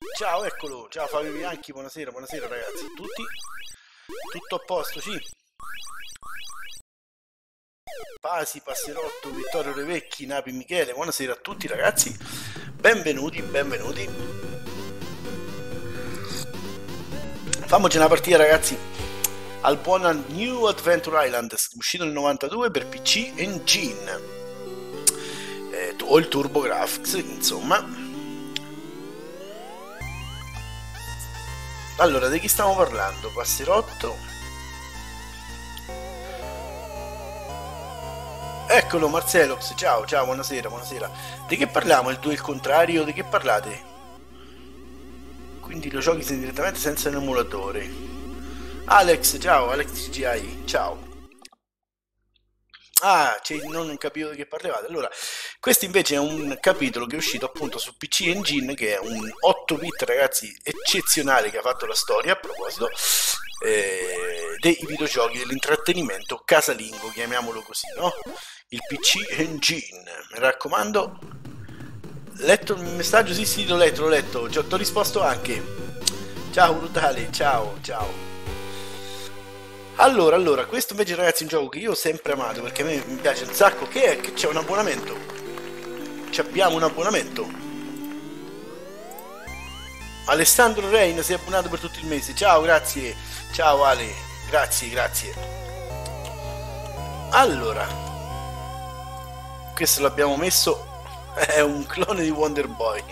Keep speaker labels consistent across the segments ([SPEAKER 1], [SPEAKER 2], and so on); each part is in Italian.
[SPEAKER 1] Ciao, eccolo, ciao Fabio Bianchi, buonasera, buonasera ragazzi, tutti? Tutto a posto, sì? Pasi, Passerotto, Vittorio Revecchi, Napi Michele, buonasera a tutti ragazzi, benvenuti, benvenuti. Fammoci una partita ragazzi al buon New Adventure Island, uscito nel 92 per PC Engine, o il TurboGrafx, insomma. Allora, di chi stiamo parlando? Passerotto. Eccolo, Marcelox, ciao, ciao, buonasera, buonasera. Di che parliamo? Il 2 il contrario? Di che parlate? Quindi lo giochi direttamente senza un emulatore. Alex, ciao, Alex GI, ciao. Ah, non capivo di che parlavate. Allora, questo invece è un capitolo che è uscito appunto su PC Engine, che è un 8-bit, ragazzi, eccezionale che ha fatto la storia, a proposito, dei videogiochi, dell'intrattenimento casalingo, chiamiamolo così, no? Il PC Engine, mi raccomando. Letto il messaggio? Sì, sì, l'ho letto, l'ho letto. Ti ho risposto anche. Ciao, Brutale, ciao, ciao. Allora, questo invece ragazzi è un gioco che io ho sempre amato perché a me mi piace un sacco, che è che c'è un abbonamento. Ci abbiamo un abbonamento. Alessandro Rein si è abbonato per tutto il mese. Ciao, grazie. Ciao Ale, grazie, grazie. Allora, questo l'abbiamo messo, è un clone di Wonder Boy.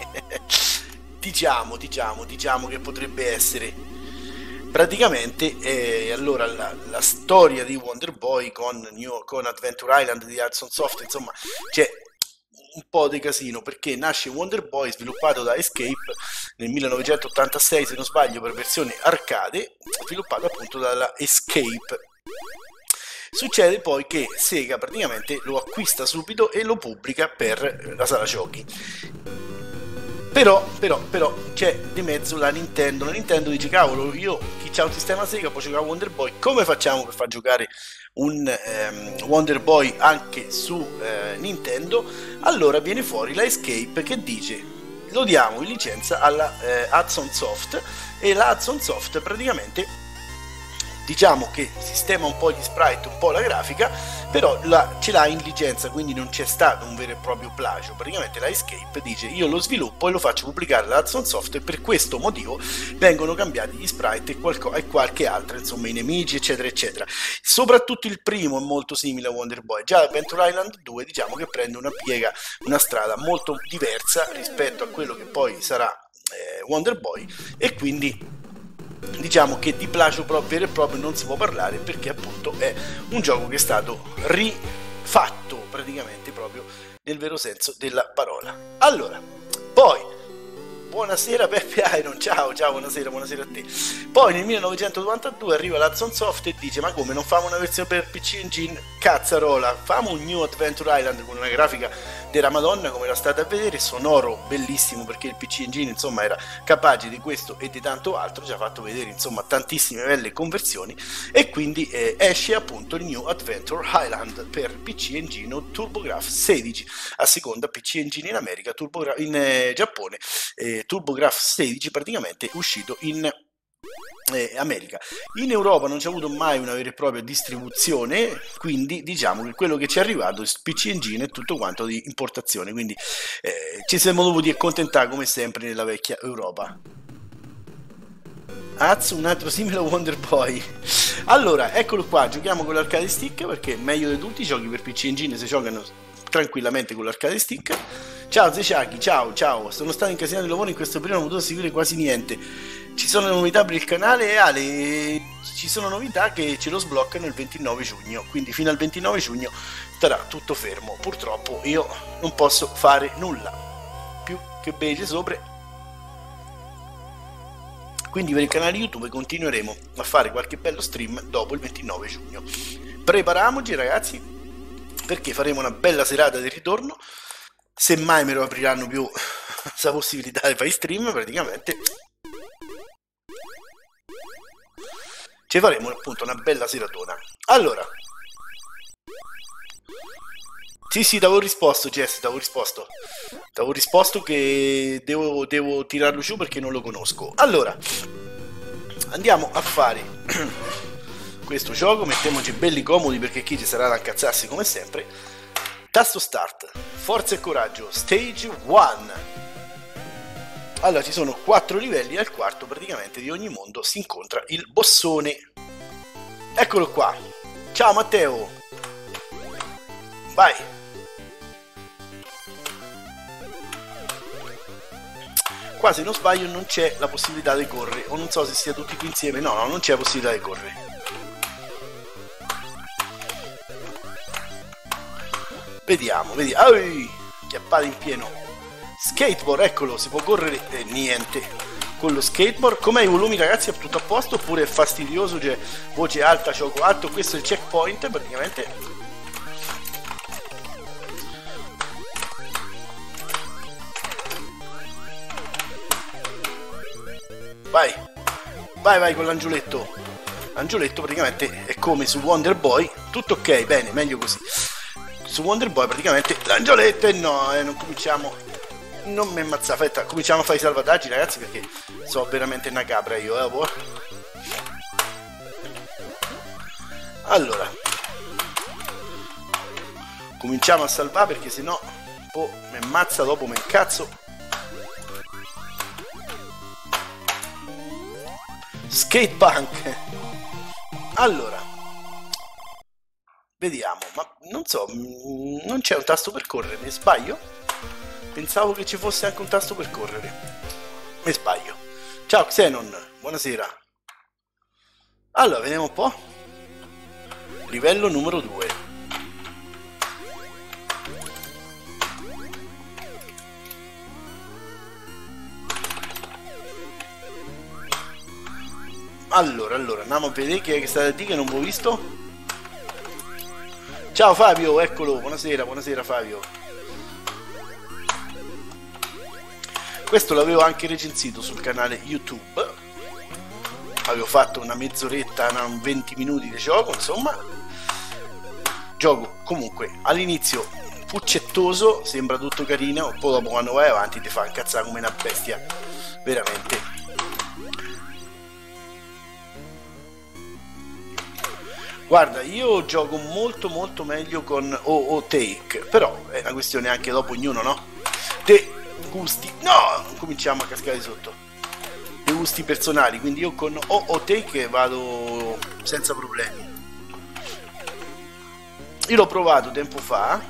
[SPEAKER 1] diciamo che potrebbe essere praticamente allora la storia di Wonder Boy con Adventure Island di Hudson Soft, insomma c'è un po' di casino perché nasce Wonder Boy sviluppato da Escape nel 1986 se non sbaglio per versione arcade, sviluppato appunto dalla Escape. Succede poi che Sega praticamente lo acquista subito e lo pubblica per la sala giochi. Però c'è di mezzo la Nintendo dice cavolo, io chi c'ha un sistema Sega può giocare a Wonder Boy, come facciamo per far giocare un Wonder Boy anche su Nintendo? Allora viene fuori la Escape che dice lo diamo in licenza alla Hudson Soft, e la Hudson Soft praticamente diciamo che sistema un po' gli sprite, un po' la grafica, però ce l'ha in licenza, quindi non c'è stato un vero e proprio plagio. Praticamente la Escape dice io lo sviluppo e lo faccio pubblicare alla Hudson Soft e per questo motivo vengono cambiati gli sprite e qualche altro, insomma i nemici eccetera eccetera. Soprattutto il primo è molto simile a Wonder Boy, già Adventure Island 2 diciamo che prende una piega, una strada molto diversa rispetto a quello che poi sarà Wonder Boy, e quindi diciamo che di plagio vero e proprio non si può parlare perché appunto è un gioco che è stato rifatto praticamente proprio nel vero senso della parola. Allora, poi buonasera Peppe Iron, ciao, ciao, buonasera, buonasera a te. Poi nel 1992 arriva la Hudson Soft e dice ma come non famo una versione per PC Engine? Cazzarola, famo un New Adventure Island con una grafica della Madonna come era stata a vedere, sonoro bellissimo perché il PC Engine insomma era capace di questo e di tanto altro, ci ha fatto vedere insomma tantissime belle conversioni, e quindi esce appunto il New Adventure Island per PC Engine o TurboGrafx 16 a seconda, PC Engine in America, in Giappone, TurboGrafx 16 praticamente uscito in America. In Europa non c'è avuto mai una vera e propria distribuzione, quindi diciamo che quello che ci è arrivato è PC Engine e tutto quanto di importazione, quindi ci siamo dovuti accontentare come sempre nella vecchia Europa. Un altro simile a Wonder Boy. Allora, eccolo qua, giochiamo con l'arcade stick perché meglio di tutti i giochi per PC Engine si giocano tranquillamente con l'arcade stick. Ciao Zeciaki, ciao, ciao, sono stato incasinato di lavoro in questo periodo, non ho potuto seguire quasi niente. Ci sono novità per il canale? Ale, ci sono novità che ce lo sbloccano il 29 giugno, quindi fino al 29 giugno starà tutto fermo. Purtroppo io non posso fare nulla più che bece sopra. Quindi per il canale YouTube continueremo a fare qualche bello stream dopo il 29 giugno. Prepariamoci ragazzi, perché faremo una bella serata di ritorno. Semmai me lo apriranno più questa possibilità di fare stream, praticamente ci faremo appunto una bella seratona. Allora, Sì, sì, t'avevo risposto, Jess, t'avevo risposto. T'avevo risposto che devo tirarlo giù perché non lo conosco. Allora, andiamo a fare questo gioco, mettiamoci belli comodi perché qui ci sarà da incazzarsi come sempre. Tasto start, forza e coraggio, stage 1. Allora, ci sono 4 livelli, al quarto praticamente di ogni mondo si incontra il bossone. Eccolo qua. Ciao Matteo. Vai. Qua se non sbaglio non c'è la possibilità di correre, o non so se sia tutti qui insieme, no, non c'è possibilità di correre. Vediamo. Chiappate in pieno. Skateboard, eccolo, si può correre niente. Con lo skateboard, com'è i volumi ragazzi? È tutto a posto oppure è fastidioso? Cioè, voce alta, gioco alto, questo è il checkpoint praticamente. Vai con l'angioletto. L'angioletto praticamente è come su Wonder Boy. Tutto ok, bene, meglio così. Su Wonder Boy praticamente l'angioletto e no, non cominciamo. Non mi ammazza, aspetta, cominciamo a fare i salvataggi ragazzi perché so veramente una capra io, Allora, cominciamo a salvare perché sennò poi mi ammazza dopo, mi incazzo. Skatepunk. Allora, vediamo, ma non so, non c'è un tasto per correre, mi sbaglio? Pensavo che ci fosse anche un tasto per correre. Mi sbaglio. Ciao Xenon, buonasera. Allora, vediamo un po'. Livello numero 2. Allora, andiamo a vedere chi è che sta a dire che non vi ho visto. Ciao Fabio, eccolo, buonasera Fabio. Questo l'avevo anche recensito sul canale YouTube. Avevo fatto una mezz'oretta, 20 minuti di gioco, insomma. Gioco comunque all'inizio puccettoso, sembra tutto carino, poi dopo quando vai avanti ti fa incazzare come una bestia, veramente. Guarda, io gioco molto meglio con OO Take, però è una questione anche dopo ognuno, no? Dei gusti, no, cominciamo a cascare di sotto. Dei gusti personali, quindi io con OO Take vado senza problemi. Io l'ho provato tempo fa.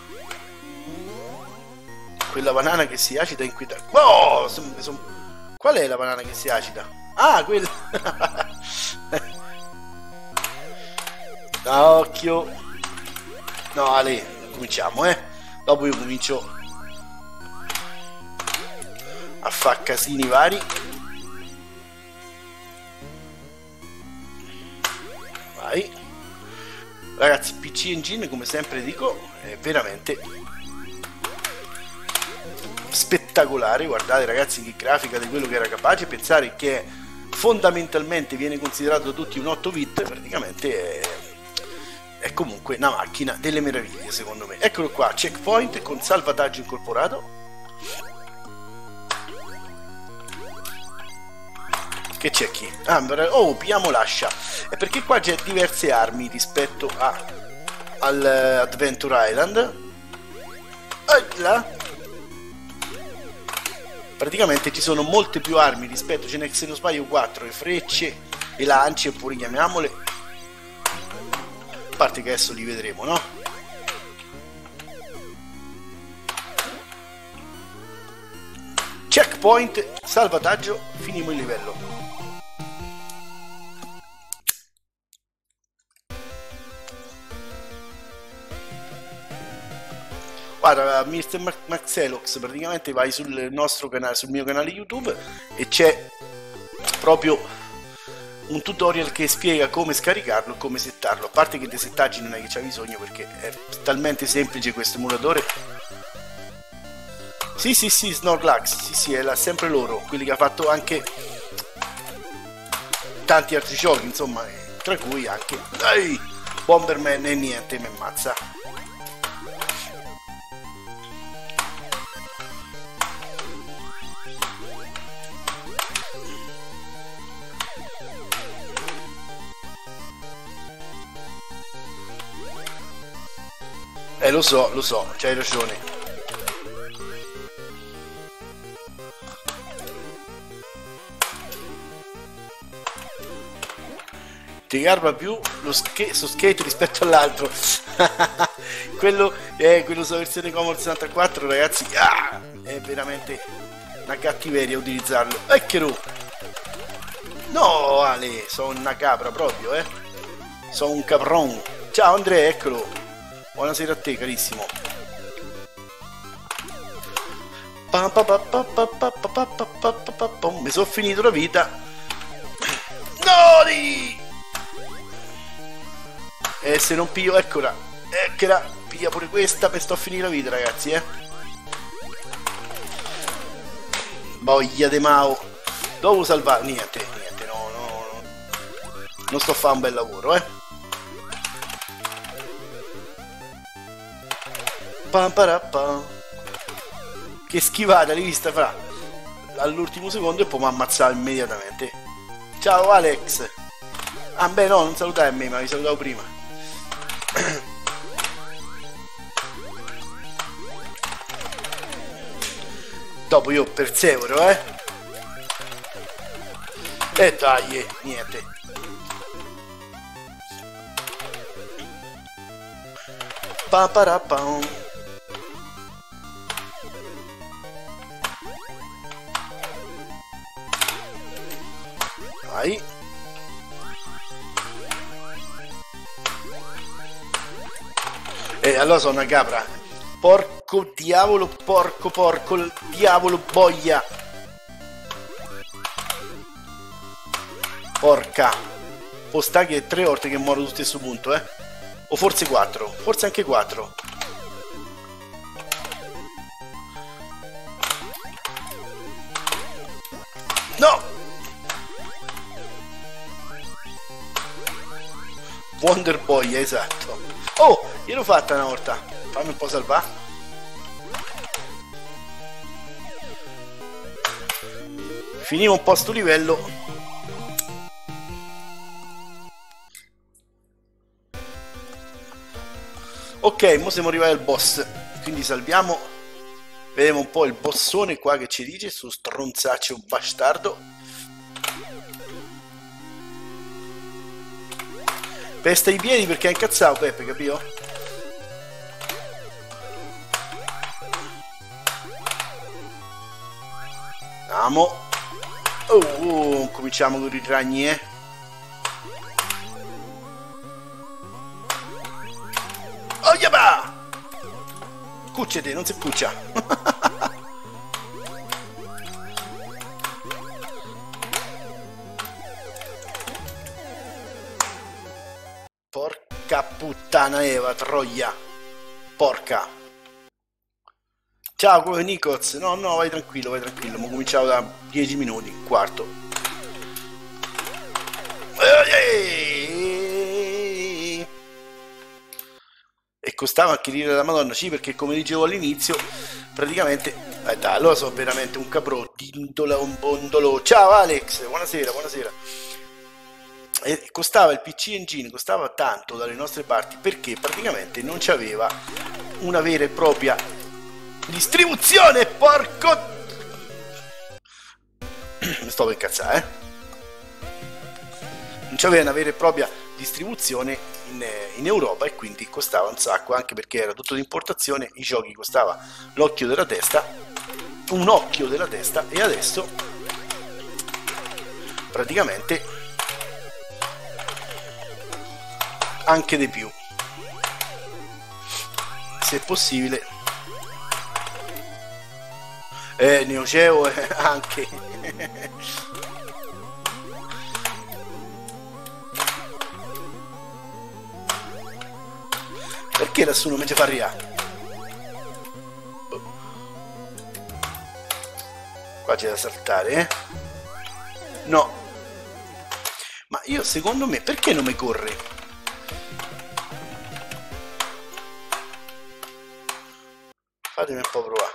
[SPEAKER 1] Quella banana che si acida inquietante. Oh, qual è la banana che si acida? Ah, quella. Occhio. No, Ale, cominciamo, dopo io comincio a fare casini vari. Vai. Ragazzi, PC Engine, come sempre dico, è veramente spettacolare. Guardate ragazzi che grafica di quello che era capace. Pensare che fondamentalmente viene considerato da tutti un 8 bit, praticamente è comunque una macchina delle meraviglie secondo me. Eccolo qua, checkpoint con salvataggio incorporato. Che c'è qui? Ah, oh, pigliamo l'ascia. È perché qua c'è diverse armi rispetto al Adventure Island. Là. Praticamente ci sono molte più armi rispetto, ce n'è se non sbaglio 4, le frecce, le lance, oppure chiamiamole. A parte che adesso li vedremo, no? Checkpoint, salvataggio, finimo il livello. Guarda, Mr. Maxelox, praticamente vai sul nostro canale, sul mio canale YouTube, e c'è proprio un tutorial che spiega come scaricarlo e come settarlo. A parte che dei settaggi non è che c'è bisogno, perché è talmente semplice questo emulatore. Sì, Snorlax, sì, è sempre loro, quelli che ha fatto anche tanti altri giochi, insomma, tra cui anche Bomberman, e niente, mi ammazza. Lo so, c'hai ragione. Ti garba più lo skate rispetto all'altro. quello sulla versione Commodore 64, ragazzi, è veramente una cattiveria utilizzarlo. Eccolo. No, Ale, sono una capra proprio, sono un capron. Ciao Andrea, eccolo. Buonasera a te, carissimo. Mi sono finito la vita. No! E se non piglio, eccola, piglia pure questa, per sto a finire la vita, ragazzi, Voglia de Mao. Devo salvare, niente, no, non sto a fare un bel lavoro, Pam parapam. Che schivata, l'hai vista, fra? All'ultimo secondo e poi mi ha ammazzato immediatamente. Ciao Alex. Ah beh no, non salutai a me, ma vi salutavo prima. Dopo io persevero, e dai, niente. Pa parapam. Vai. Allora sono una capra. Porco diavolo, porco, il diavolo boia. Porca. Può sta che è 3 volte che muoro sullo stesso punto, O forse 4, forse anche 4. No! Wonder Boy, esatto. Oh, io l'ho fatta una volta. Fammi un po' salvare. Finiamo un po' sto livello. Ok, mo siamo arrivati al boss. Quindi salviamo. Vediamo un po' il bossone qua che ci dice su stronzaccio bastardo. Pesta i piedi perché è incazzato Peppe, capito? Andiamo. Cominciamo con i ragni, Oh, yabba! Cucciate, non si cuccia. Porca puttana Eva, troia. Porca. Ciao, come Nicoz? No, vai tranquillo, ma cominciavo da 10 minuti, un quarto. E costava anche dire la Madonna, sì, perché come dicevo all'inizio, praticamente... dai, allora sono veramente un caprò, dindola, un bondolo. Ciao Alex, buonasera. E costava il PC Engine, costava tanto dalle nostre parti perché praticamente non c'aveva una vera e propria distribuzione, porco. Mi sto per incazzare, non c'aveva una vera e propria distribuzione in Europa e quindi costava un sacco, anche perché era tutto di importazione. I giochi costava l'occhio della testa, un occhio della testa, e adesso praticamente anche di più, se possibile. Neo Geo anche. Perché nessuno mi ci fa arrivare? Qua c'è da saltare, No. Ma io, secondo me, perché non mi corre? Fatemi un po' provare.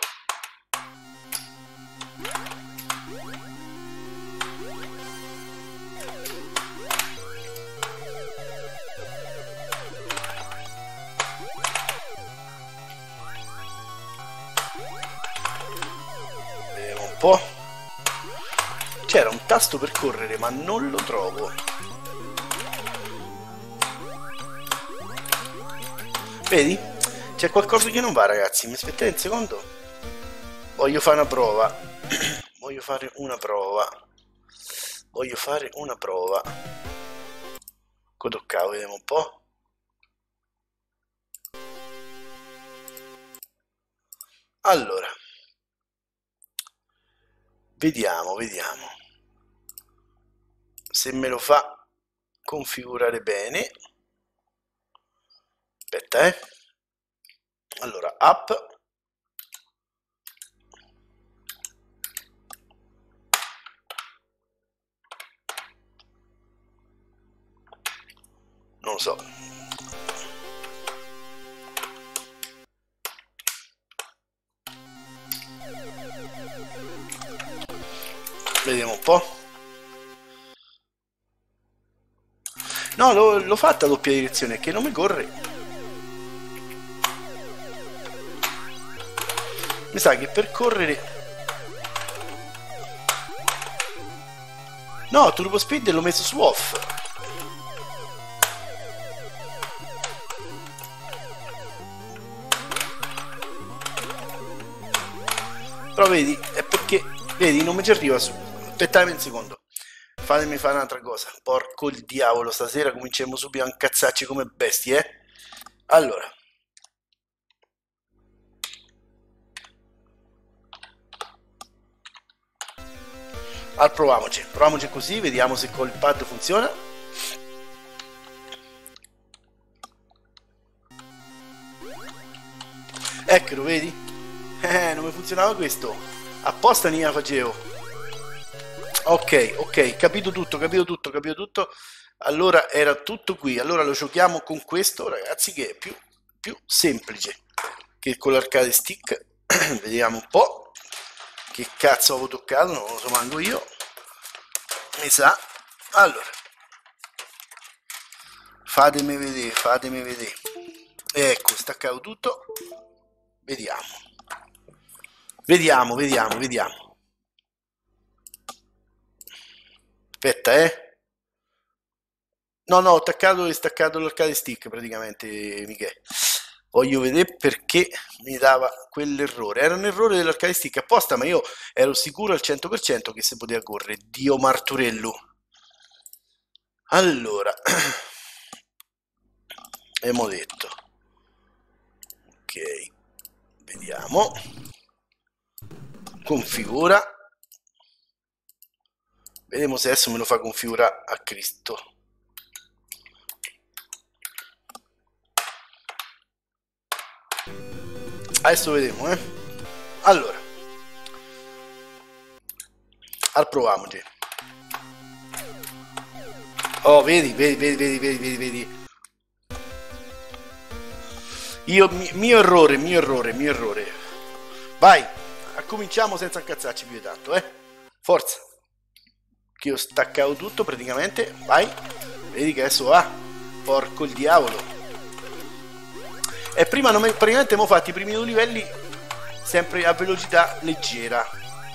[SPEAKER 1] po'. C'era un tasto per correre, ma non lo trovo. Vedi? C'è qualcosa che non va, ragazzi. Mi aspettate un secondo. Voglio fare una prova. Voglio fare una prova. Cotoccavo, vediamo un po'. Allora. Vediamo. Se me lo fa configurare bene. Aspetta, allora, app. Non lo so. Vediamo un po'. No, l'ho fatta a doppia direzione, che non mi corre. Mi sa che per correre... No, Turbo Speed l'ho messo su off. Però vedi, è perché... Vedi, non mi ci arriva su. Aspettate un secondo. Fatemi fare un'altra cosa. Porco il diavolo, stasera cominciamo subito a incazzarci come bestie, Allora. Proviamoci così, vediamo se col pad funziona. Eccolo, vedi? Non mi funzionava questo. Apposta ne la facevo. Ok, capito tutto. Allora era tutto qui. Allora lo giochiamo con questo, ragazzi, che è più semplice che con l'arcade stick. Vediamo un po' che cazzo avevo toccato, non lo so manco io, mi sa. Allora, fatemi vedere. Ecco, staccato tutto. Vediamo. Aspetta, No, ho attaccato e staccato l'arcade stick praticamente, Michele. Voglio vedere perché mi dava quell'errore. Era un errore dell'arcade stick apposta, ma io ero sicuro al 100% che si poteva correre. Dio Marturello. Allora, abbiamo detto. Ok, vediamo. Configura. Vediamo se adesso me lo fa configurare a Cristo. Adesso vediamo, Allora, proviamoci. Oh, vedi. Mio errore. Vai, cominciamo senza incazzarci più di tanto, Forza. Che ho staccato tutto praticamente. Vai, vedi che adesso va. Porco il diavolo. E prima praticamente abbiamo fatto i primi 2 livelli sempre a velocità leggera,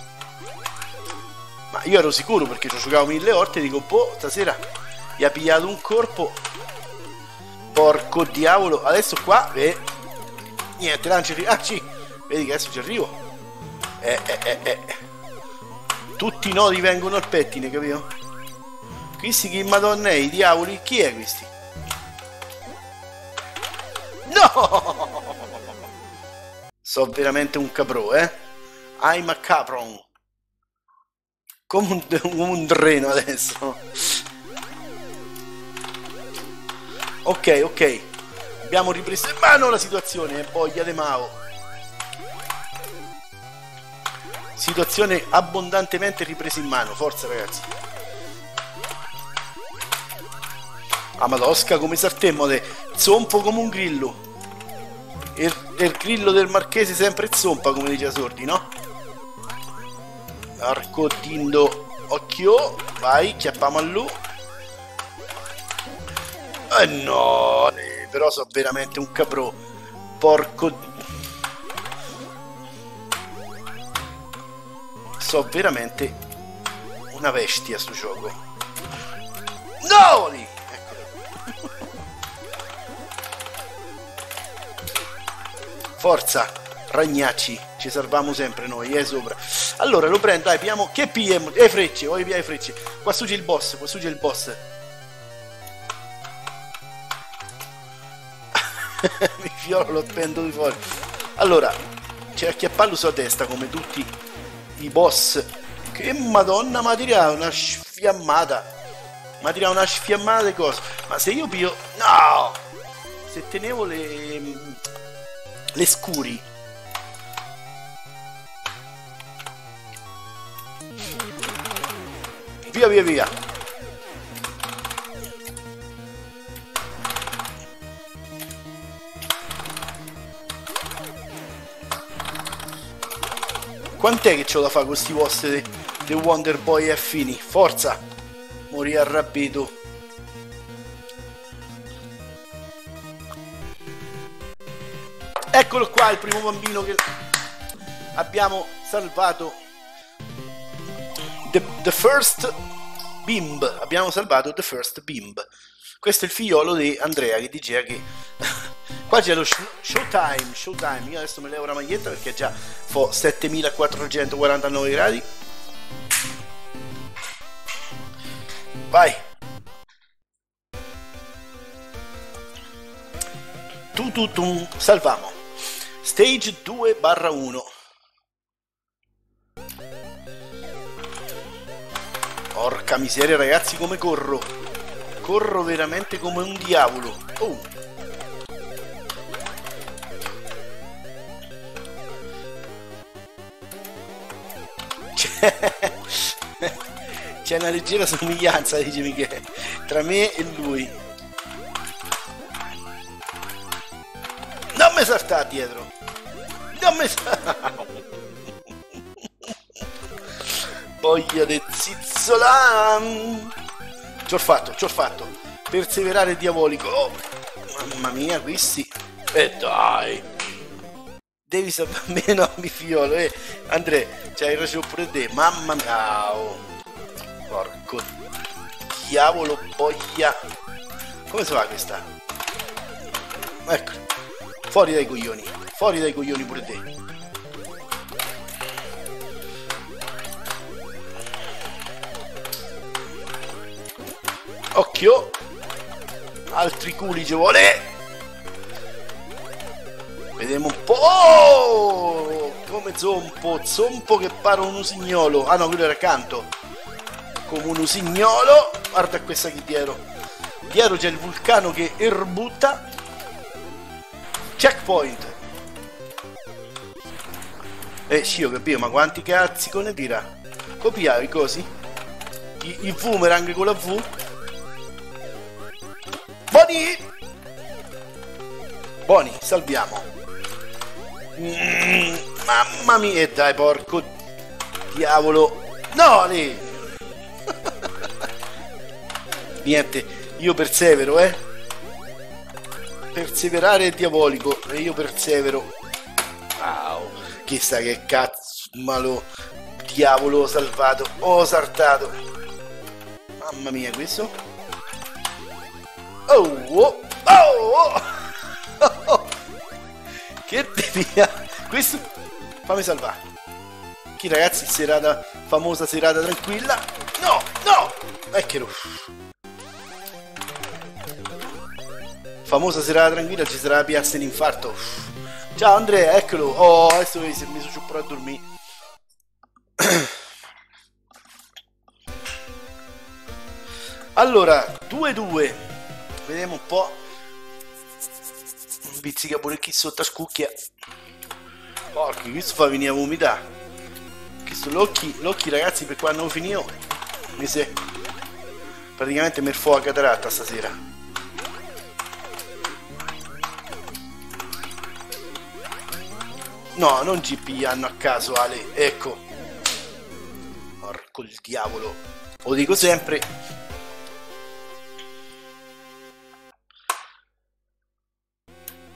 [SPEAKER 1] ma io ero sicuro perché ci giocavo 1000 volte. Dico, boh, stasera gli ha pigliato un corpo. Porco diavolo. Adesso qua niente, lanci. Vedi che adesso ci arrivo. Tutti i nodi vengono al pettine, capito? Questi che madonna è, i diavoli? Chi è questi? No! So veramente un caprò, I'm a capron. Come un treno adesso. Ok. Abbiamo ripreso in mano la situazione, boia de Mao. Situazione abbondantemente ripresa in mano. Forza, ragazzi. A madosca come sartemmode. Zompo come un grillo. Il grillo del marchese sempre zompa, come dice Sordi, no? Arco dindo occhio. Vai, chiappiamo a lui. No, però so veramente un caprò. so veramente una bestia sto gioco. No! Lì! Eccolo. Forza, ragnacci, ci salviamo sempre noi, sopra. Allora lo prendo, dai, piamo. Che PM? Frecce, voglio piare frecce. Qua su c'è il boss, qua su c'è il boss. Mi fiolo, lo appendo di fuori. Allora, c'è acchiapparlo sulla testa come tutti i boss. Che madonna, ma tira una sfiammata. Ma tira una sfiammata di cose. Ma se io pio... No! Se tenevo le scuri. Via, via, via. Quant'è che c'ho da fare con questi boss di Wonder Boy e affini? Forza! Morì arrabbiato. Eccolo qua il primo bambino che abbiamo salvato. The First Bimb. Abbiamo salvato The First Bimb. Questo è il figliolo di Andrea che diceva che qua c'è lo showtime. Io adesso me levo la maglietta perché già fo 7449 gradi. Vai. Salvamo. Stage 2/1. Porca miseria ragazzi, come corro. Corro veramente come un diavolo. Oh. C'è una leggera somiglianza, dice Michele, tra me e lui. Non mi salta dietro. Non mi salta. Voglia di zizzolan. Ci ho fatto. Perseverare diavolico. Oh, mamma mia, questi. Dai. Devi sapere, no, mi fiolo, Andrea, c'hai ragione pure te. Mamma mia. Oh. Porco diavolo, boia. Come si fa questa? Ecco. Fuori dai coglioni pure te. Occhio. Altri culi ci vuole. Vediamo un po'. Oh! Come zompo che pare un usignolo. Ah no, quello era accanto. Come un usignolo. Guarda questa qui dietro. Dietro c'è il vulcano che erbutta. Checkpoint. Sì, ho capito, ma quanti cazzi ne tira? Copiavi così? I boomerang con la V. Buoni, salviamo. Mamma mia, dai, porco diavolo. No, lì. Niente, io persevero, Perseverare è diavolico e io persevero. Wow, chissà che cazzo, malo diavolo, ho salvato, ho saltato. Mamma mia, questo. Oh. Che devia. Questo fammi salvare. Chi ragazzi, famosa serata tranquilla. No, eccolo. Famosa serata tranquilla, ci sarà la piazza d'infarto. Ciao Andrea, eccolo. Oh, adesso mi sono sciuppato a dormire. Allora, 2-2. Vediamo un po'. Pizzica pure chi sotto a scucchia. Porca, questo fa venire a vomitare. Questo l'occhi ragazzi, per quando finito mi se praticamente mi fo a cataratta stasera. No, non ci pigliano a caso, Ale. Ecco. Porco il diavolo. Lo dico sempre.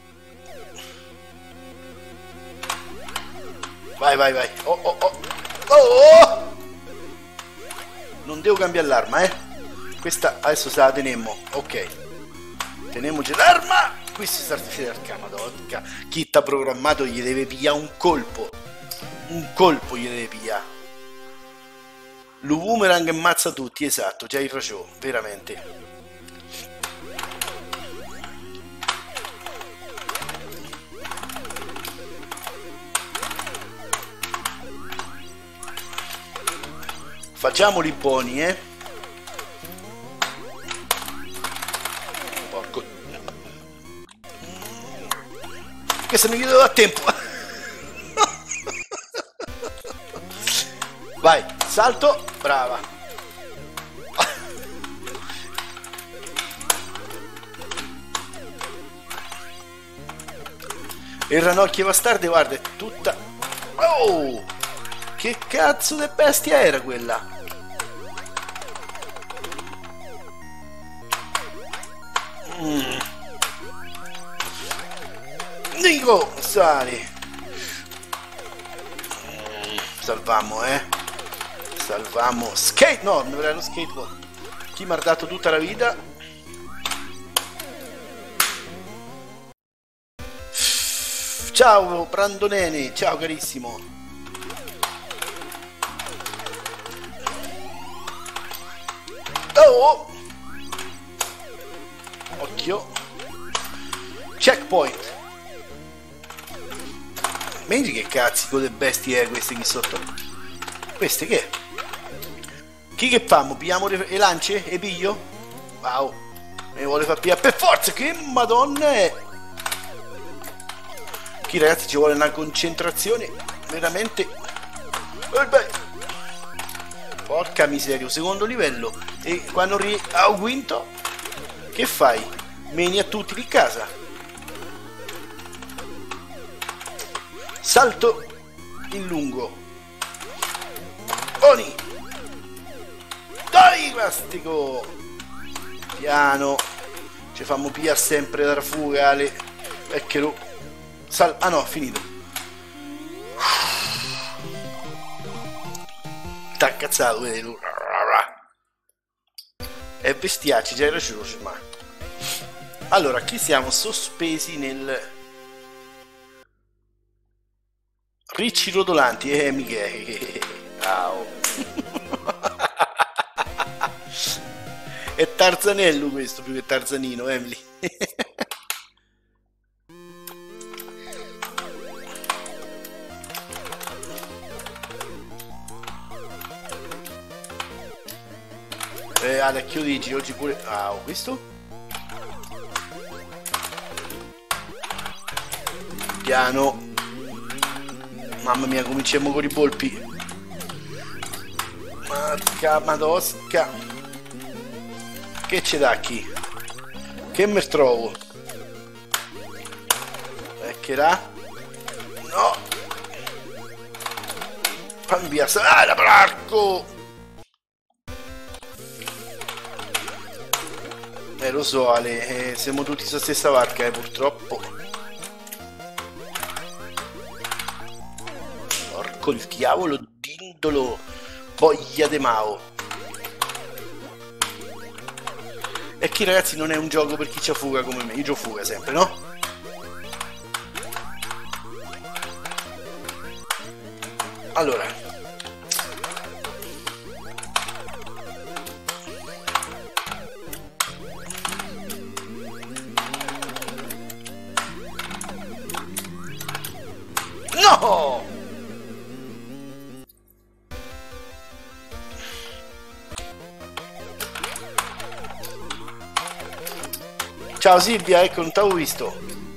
[SPEAKER 1] Vai. Oh! Non devo cambiare l'arma, Questa adesso se la tenemmo. Ok. Tenemmoci l'arma. Questo sta arcana, madonna. Chi t'ha programmato gli deve pigliare un colpo. Un colpo gli deve pigliare. Lo boomerang ammazza tutti, esatto, c'hai ragione, veramente. Facciamoli buoni, Porco. Questo mi chiedo a tempo. Vai, salto, brava. E il ranocchio bastardo, guarda, è tutta... Oh! Che cazzo di bestia era quella? Nico, sali. Salvamo, Salvamo. Skate, no, non era lo skateboard. Chi mi ha dato tutta la vita. Ciao, Brandoneni, ciao carissimo. Oh! Occhio. Checkpoint. Vedi che cazzo di bestie è queste qui sotto? Queste che? Chi che famo? Pigliamo le lance? E piglio? Wow. Mi vuole far pigliare per forza. Che madonna è? Qui ragazzi ci vuole una concentrazione veramente. Porca miseria, secondo livello. E quando ho vinto, che fai? Meni a tutti di casa. Salto in lungo. Oni. Dai, plastico. Piano. Ci fammo pigliare sempre dalla fuga. Vecchio. Ah no, finito. T'ha cazzato, vedi. È bestiacci, già era ragione, ma. Allora, qui siamo sospesi nel ricci rotolanti, Michele. Ciao. È Tarzanello questo più che Tarzanino, Emily. Ale, che dici? Oggi pure... Ah, ho questo? Piano. Mamma mia, cominciamo con i polpi. Marca madosca. Che c'è da qui? Che me trovo? Eccherà? No. Fammi via. Ah, la placco! Lo so Ale, siamo tutti sulla stessa barca, purtroppo. Porco il diavolo d'indolo, voglia de Mao. E chi ragazzi non è un gioco per chi c'ha fuga come me, io c'ho fuga sempre, no? Allora. No! Ciao Silvia, ecco, non t'avevo visto.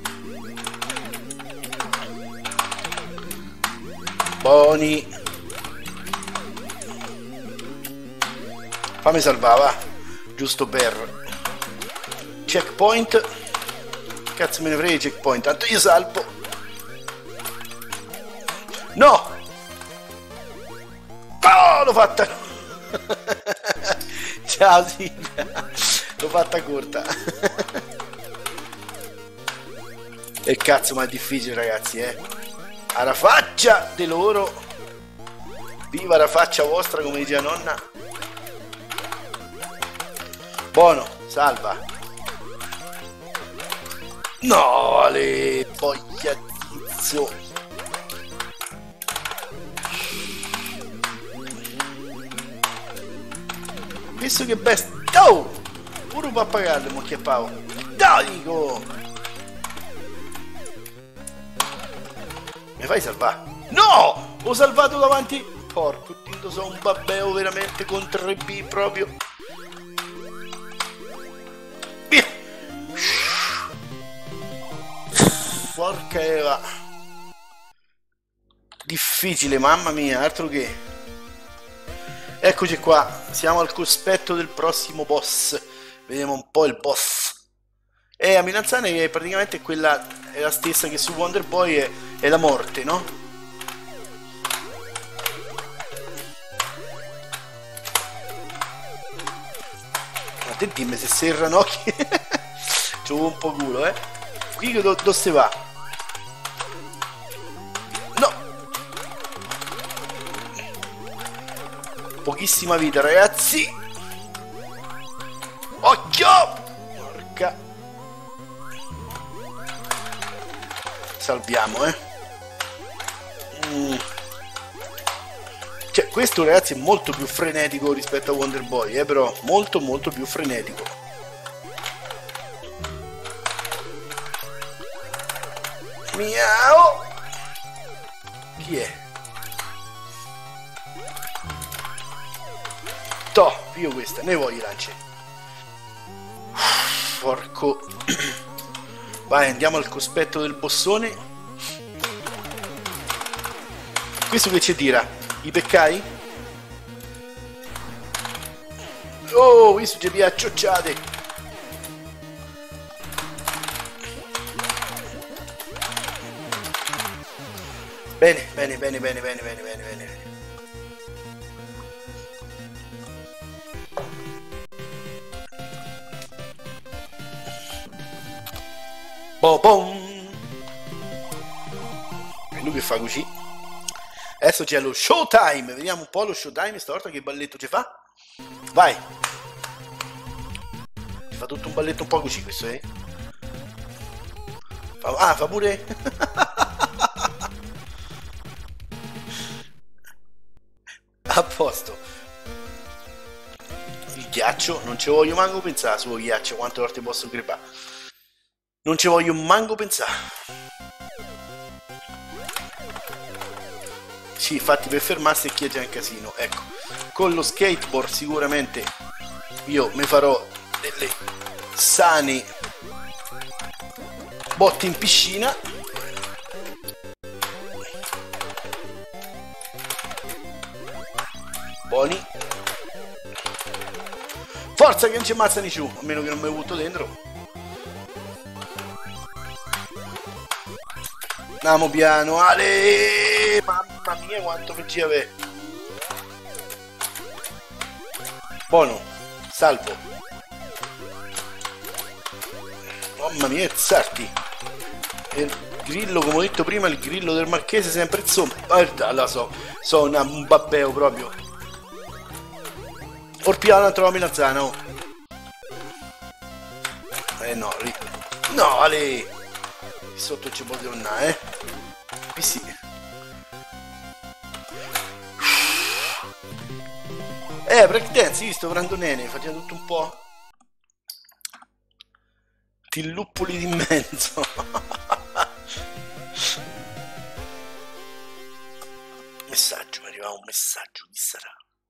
[SPEAKER 1] Buoni. Fammi salvare, giusto per checkpoint. Cazzo me ne frega checkpoint, tanto io salvo. No! Oh, l'ho fatta! Ciao Silvia, l'ho fatta corta. E cazzo, ma è difficile ragazzi, Alla faccia di loro. Viva la faccia vostra, come dice la nonna. Buono, salva. No, le voglia tizio. Visto che bestia. Oh! Pure un pappagallo, mo che pavo. Dai, dico! Mi fai salvare? No! Ho salvato davanti. Porco Dio, sono un babbeo veramente con 3B proprio. Via! Porca Eva. Difficile, mamma mia, altro che. Eccoci qua, siamo al cospetto del prossimo boss. Vediamo un po' il boss. A Milanzane è praticamente quella, è la stessa che su Wonder Boy, è la morte, no? Ma te dimmi se sei il ranocchi. C'ho un po' culo, eh. Qui dove si va? No! Pochissima vita, ragazzi. Occhio! Porca. Salviamo, Cioè, questo, ragazzi, è molto più frenetico rispetto a Wonder Boy, però molto molto più frenetico. Miau! Chi è? Toh, io questa, ne voglio lance. Porco. Vai, andiamo al cospetto del bossone. Questo che ci tira? I peccai? Oh, questo ci piace acciocciate. Bene, bene, bene, bene, bene, bene, bene, bene. Bom! E lui che fa così. Adesso c'è lo showtime. Vediamo un po' lo showtime stavolta che balletto ci fa. Vai. Ci fa tutto un balletto un po' così questo, eh? Fa pure. A posto. Il ghiaccio, non ci voglio manco pensare sullo ghiaccio, quante volte posso crepare. Non ci voglio manco pensare. Sì, infatti per fermarsi è chiede un casino. Ecco, con lo skateboard sicuramente io mi farò delle sane botte in piscina. Buoni. Forza che non ci ammazzano giù, a meno che non mi butto dentro. Andiamo piano, Ale! Mamma mia quanto PG avè. Buono, salvo. Mamma mia, sarti. Il grillo, come ho detto prima, il grillo del marchese sempre insomma. Guarda, so un babbeo proprio. Orpiano troviamo la zana, oh. No, no, Ale! Sotto ci può tornare, qui sì. Breakdance, io sto prendendo nene, facciamo tutto un po'. Ti luppoli di mezzo. Messaggio, mi arriva un messaggio, chi sarà?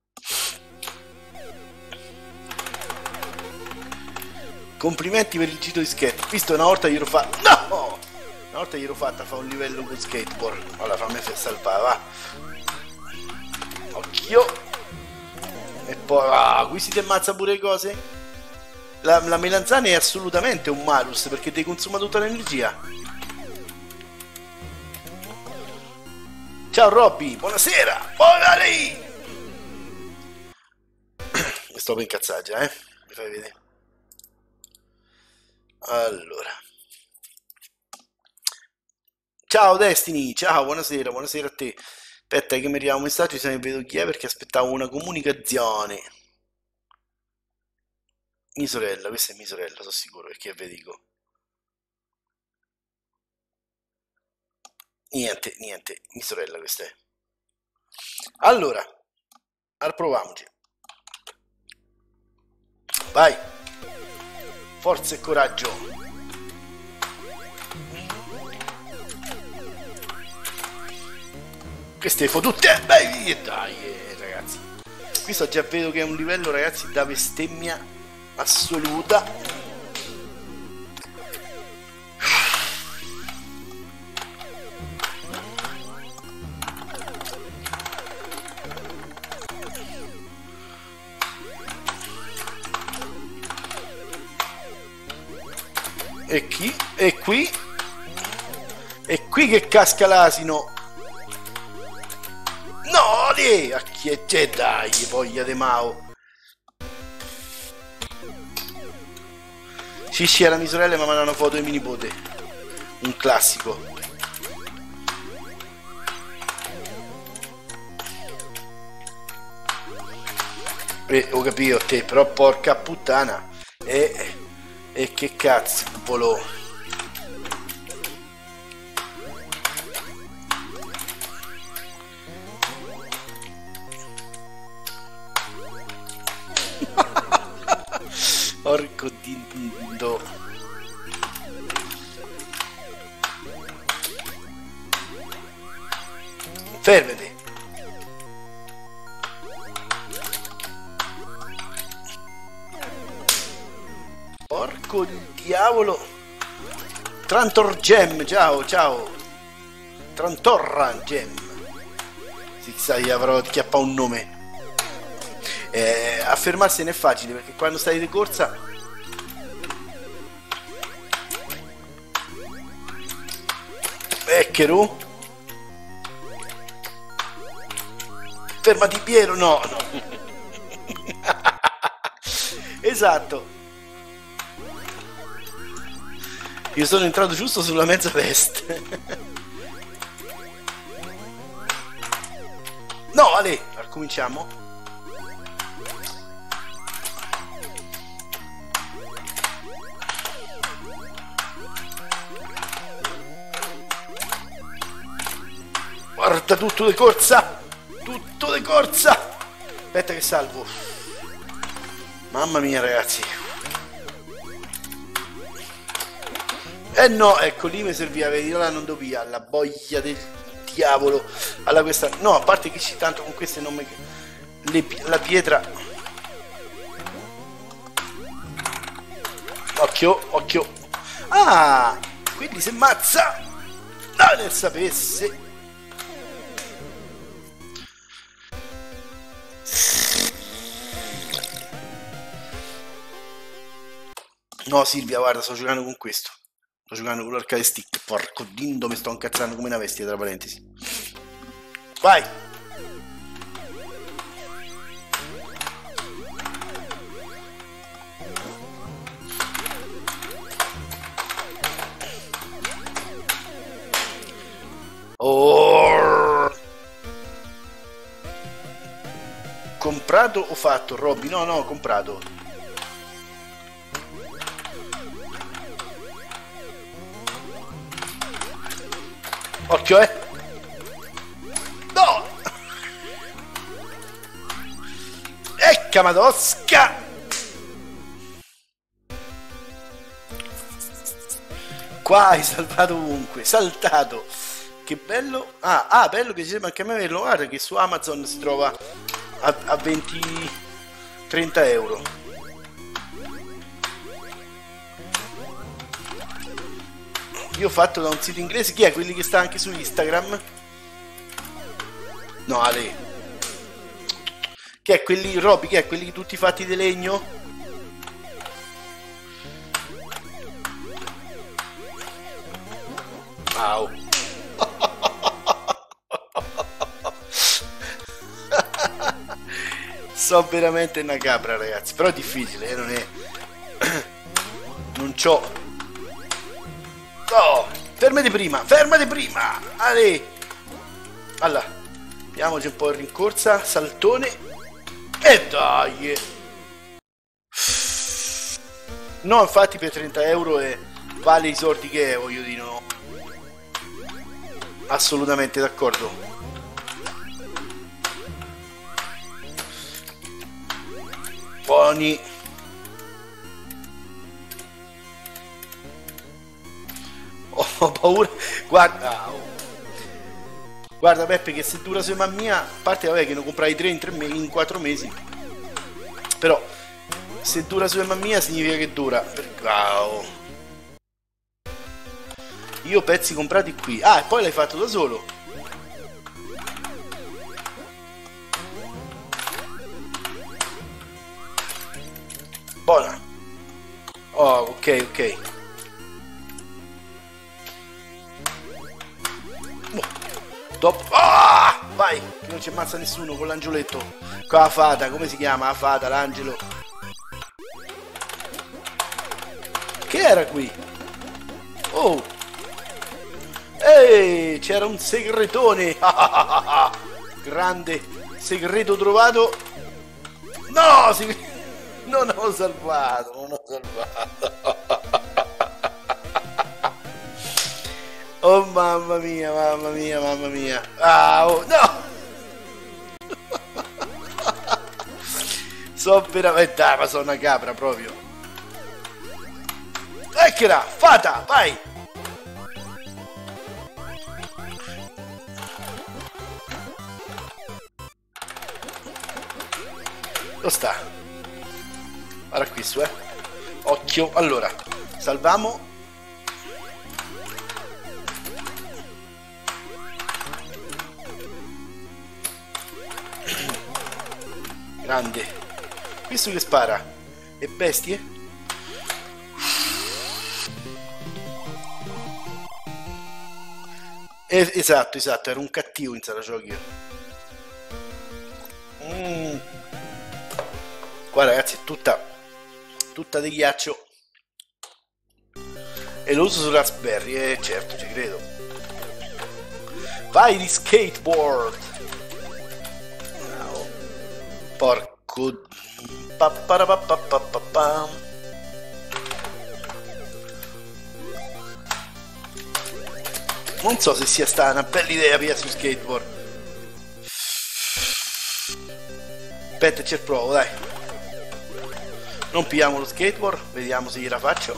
[SPEAKER 1] Complimenti per il giro di skate. Visto una volta glielo fa. No! Una volta glielo fatta fa un livello con skateboard. Allora fammi salvare, va. Occhio. E poi qui si ti ammazza pure le cose. La melanzana è assolutamente un malus perché ti consuma tutta l'energia. Ciao Robby, buonasera. Buona lì. Mi sto per incazzare già, mi fai vedere. Allora, ciao Destiny, ciao, buonasera, buonasera a te. Aspetta che mi arriva un messaggio, se ne vedo chi è perché aspettavo una comunicazione. Mia sorella, questa è mia sorella, sono sicuro, perché ve dico. Niente, niente, mia sorella questa è. Allora, proviamoci. Vai. Forza e coraggio. Queste fotutte. Dai, ragazzi. Questo già vedo che è un livello, ragazzi, da bestemmia assoluta. E chi? E qui? E qui che casca l'asino. No, lì! A chi è te, dai, voglia de Mao. Sì, era mia sorella, ma mandano foto di mio nipote. Un classico. Ho capito te, però porca puttana. E che cazzo, volò. Porco dindo. Fermati. Porco il diavolo. Trantor Gem, ciao, ciao. Trantorra Gem. Si sa, gli avrò chiappato un nome. Affermarsene è facile perché quando stai di corsa Ecchero. Fermati Piero, no, no. Esatto. Io sono entrato giusto sulla mezza veste. No, Ale, cominciamo. Guarda, tutto di corsa. Tutto di corsa. Aspetta che salvo. Mamma mia, ragazzi. Eh no, ecco, lì mi serviva, vedi, là non dovia, la boia del diavolo. Alla questa... No, a parte che ci tanto con queste non mi... La pietra... Occhio, occhio. Ah, quindi se mazza. Non ne sapesse. No, Silvia, guarda, sto giocando con questo. Sto giocando con l'arcade stick. Porco dindo, mi sto incazzando come una bestia, tra parentesi. Vai! Oh! Comprato o fatto, Robby? No, no, comprato. Occhio, no! Ecca madosca! Qua hai salvato ovunque, saltato. Che bello. Ah, bello, che sembra anche a me averlo. Guarda che su Amazon si trova a 20-30 euro. Io ho fatto da un sito inglese. Chi è? Quelli che sta anche su Instagram? No, Ale. Chi è quelli, Robby? Chi è quelli tutti fatti di legno? Wow. So veramente una capra, ragazzi. Però è difficile, non è... Non c'ho... Oh, fermati prima, fermati prima. Ale. Alla. Andiamoci un po' in rincorsa, saltone e dai! No, infatti per 30 euro vale i soldi che è, voglio dire, no? Assolutamente d'accordo. Buoni. Ho paura. Guarda. Guarda Peppe che se dura sui mia, a parte vabbè che ne comprai 3 in 4 mesi. Però se dura sui mia significa che dura. Wow. Io pezzi comprati qui. Ah, e poi l'hai fatto da solo. Buona. Oh, ok, ok. Top. Ah! Vai, che non ci ammazza nessuno con l'angioletto. Con la fata, come si chiama? La fata, l'angelo. Che era qui? Oh! Ehi, c'era un segretone! Grande segreto trovato. No! Non ho salvato, non ho salvato. Oh mamma mia, mamma mia, mamma mia. Ah, oh, no! So veramente... Dai, ma sono una capra proprio. Eccola, fata, vai! Dove sta? Guarda qui su, occhio. Allora, salviamo. Grande. Questo che spara? E bestie? Esatto, esatto, era un cattivo in sala giochi. Qua ragazzi è tutta di ghiaccio. E lo uso su Raspberry, certo, ci credo. Vai di skateboard. No. Porco. Non so se sia stata una bella idea via su skateboard. Aspetta, ci provo, dai. Non pigliamo lo skateboard, vediamo se gliela faccio.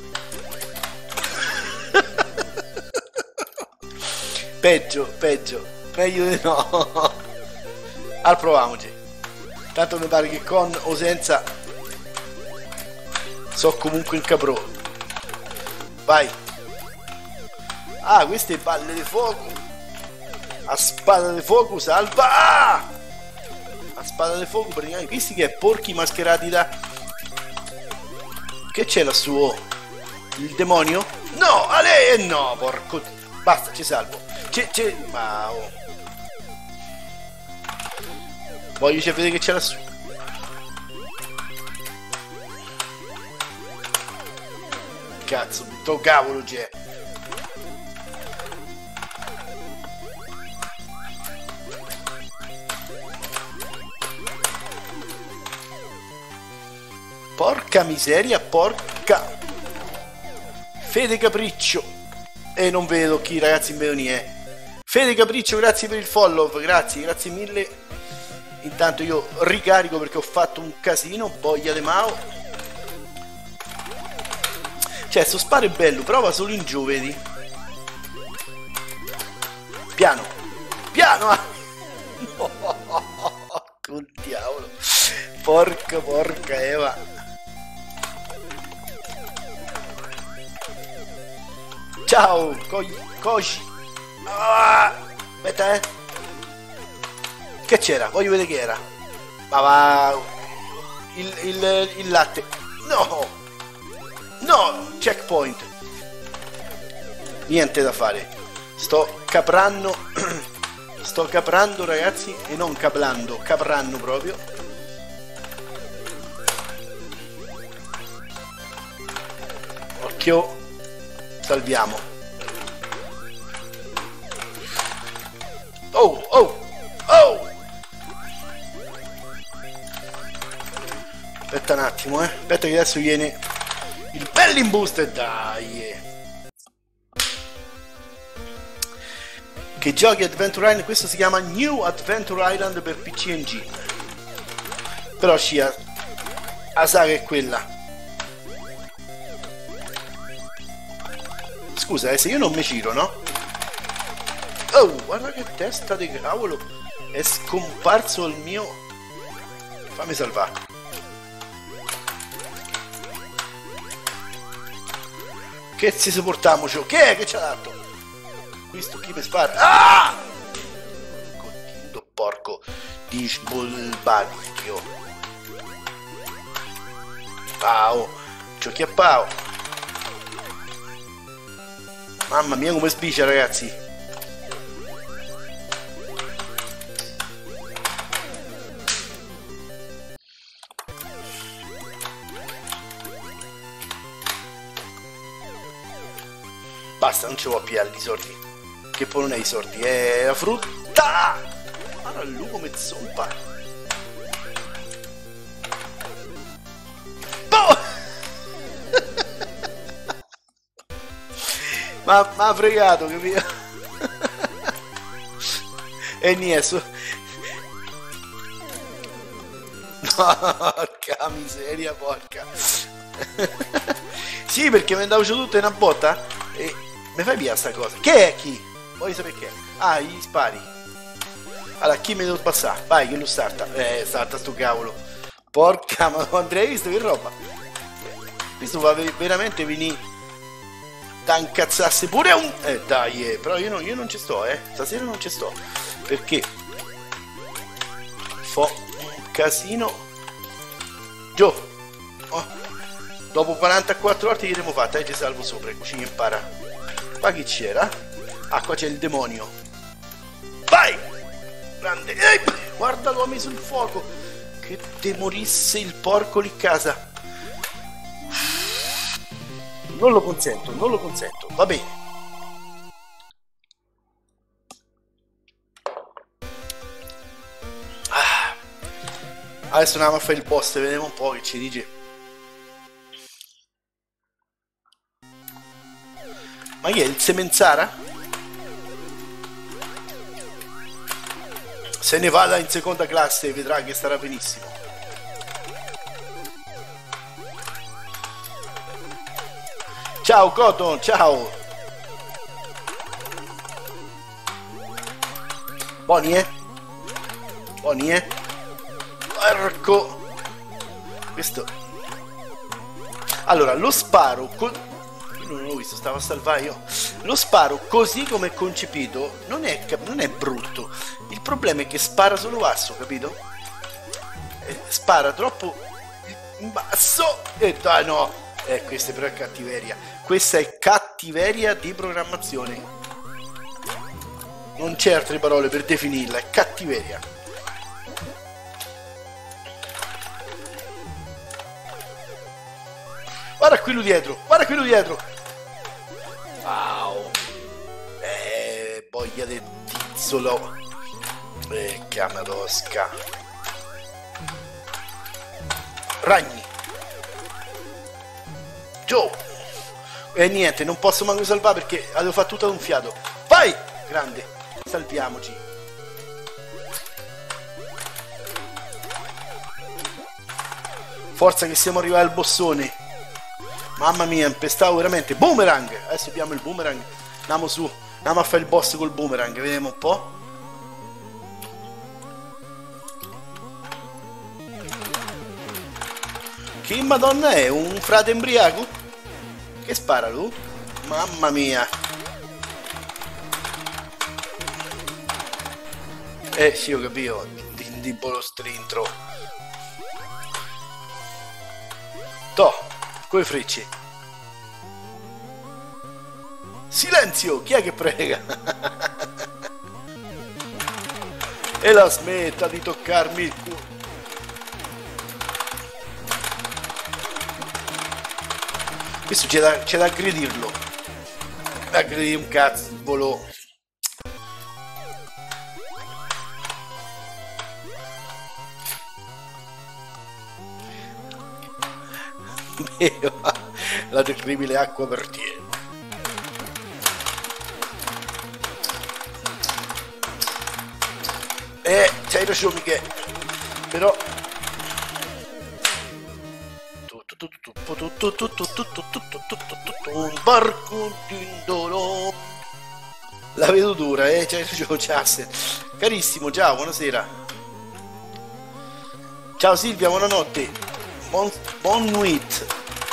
[SPEAKER 1] Peggio, peggio. Meglio di no. Al proviamoci. Tanto mi pare che con o senza so comunque il caprò. Vai. Ah, queste palle di fuoco. A spada di fuoco salva. Ah! A spada di fuoco praticamente. Questi che è porchi mascherati da... Che c'è lassù? Il demonio? No, Ale! No, porco. Basta, ci salvo. Wow. Voglio vedere che c'è lassù. Cazzo, tutto cavolo c'è. Porca miseria, porca. Fede Capriccio. E non vedo chi, ragazzi, non vedo niente. Fede Capriccio, grazie per il follow, grazie mille. Intanto io ricarico perché ho fatto un casino, boia de Mao. Cioè, sto sparo è bello, però va solo in giù, vedi? Piano. Piano! No, col diavolo. Porca Eva. Ciao, Koji. Ah, aspetta, Che c'era? Voglio vedere che era. Ma va... Il latte. No! No! Checkpoint. Niente da fare. Sto caprando. Sto caprando, ragazzi. E non caplando. Caprando proprio. Occhio. Salviamo. Oh! Aspetta un attimo, aspetta che adesso viene il Belling Booster, dai. Che giochi Adventure Island? Questo si chiama New Adventure Island per PC Engine. Però Scia, la saga è quella. Scusa, se io non mi giro, no? Oh, guarda che testa di cavolo! È scomparso il mio... Fammi salvare. Che si sopportiamoci? Che è che ci ha dato? Questo chi mi spara? Ah! Continuo porco di sbulbacchio. Pao! Giochi a Pao! Mamma mia come sbicia, ragazzi! Basta, non ci vuoi più i sordi. Che poi non è i sordi, è la frutta! Guarda il lupo come zompa! Oh! Ma ha fregato, capito? E niente. Porca miseria, porca. Sì, perché mi andavo giù tutto in una botta e mi fai via sta cosa. Che è chi? Voglio sapere che è. Ah, gli spari. Allora, chi mi devo passare? Vai, che lo starta. Starta sto cavolo. Porca, ma Andrea, hai visto che roba? Questo va veramente venire da incazzarsi pure un... dai, però io non ci sto, stasera non ci sto. Perché fo un casino. Gio. Oh. Dopo 44 ore che abbiamo fatto, ci salvo sopra, così impara. Qua chi c'era? Ah, qua c'è il demonio. Vai! Grande. Guarda, l'ho messo il fuoco. Che te morisse il porco lì casa. Non lo consento, non lo consento. Va bene. Adesso andiamo a fare il boss, vediamo un po' che ci dice. Ma chi è? Il Semenzara? Se ne vada in seconda classe vedrà che starà benissimo. Ciao Cotton, ciao! Buoni, Buoni, Porco! Questo... Allora, lo sparo... non l'ho visto, stavo a salvare io. Lo sparo così come è concepito non è brutto. Il problema è che spara solo basso, capito? Spara troppo in basso e dai no. Questa però è cattiveria. Questa è cattiveria di programmazione. Non c'è altre parole per definirla, è cattiveria. Guarda quello dietro, guarda quello dietro. Wow. Voglia del tizzolo. Camarosca. Ragni. Joe. E niente, non posso manco salvare perché avevo fatto tutto ad un fiato. Vai! Grande. Salviamoci. Forza che siamo arrivati al bossone. Mamma mia, impestavo veramente. Boomerang! Adesso abbiamo il boomerang. Andiamo su. Andiamo a fare il boss col boomerang. Vediamo un po'. Che madonna è? Un frate embriaco? Che spara lui? Mamma mia. Sì, ho capito. Dindibolo strintro. Toh. Coi frecce. Silenzio! Chi è che prega? E la smetta di toccarmi il culo. Questo c'è da aggredirlo. Da aggredire un cazzo. beva la terribile acqua per te. C'hai ragione Michele, però un barco d'indolo. La vedo dura, c'hai ragione Justin. Carissimo, ciao, buonasera. Ciao Silvia, buonanotte. Bon nuit.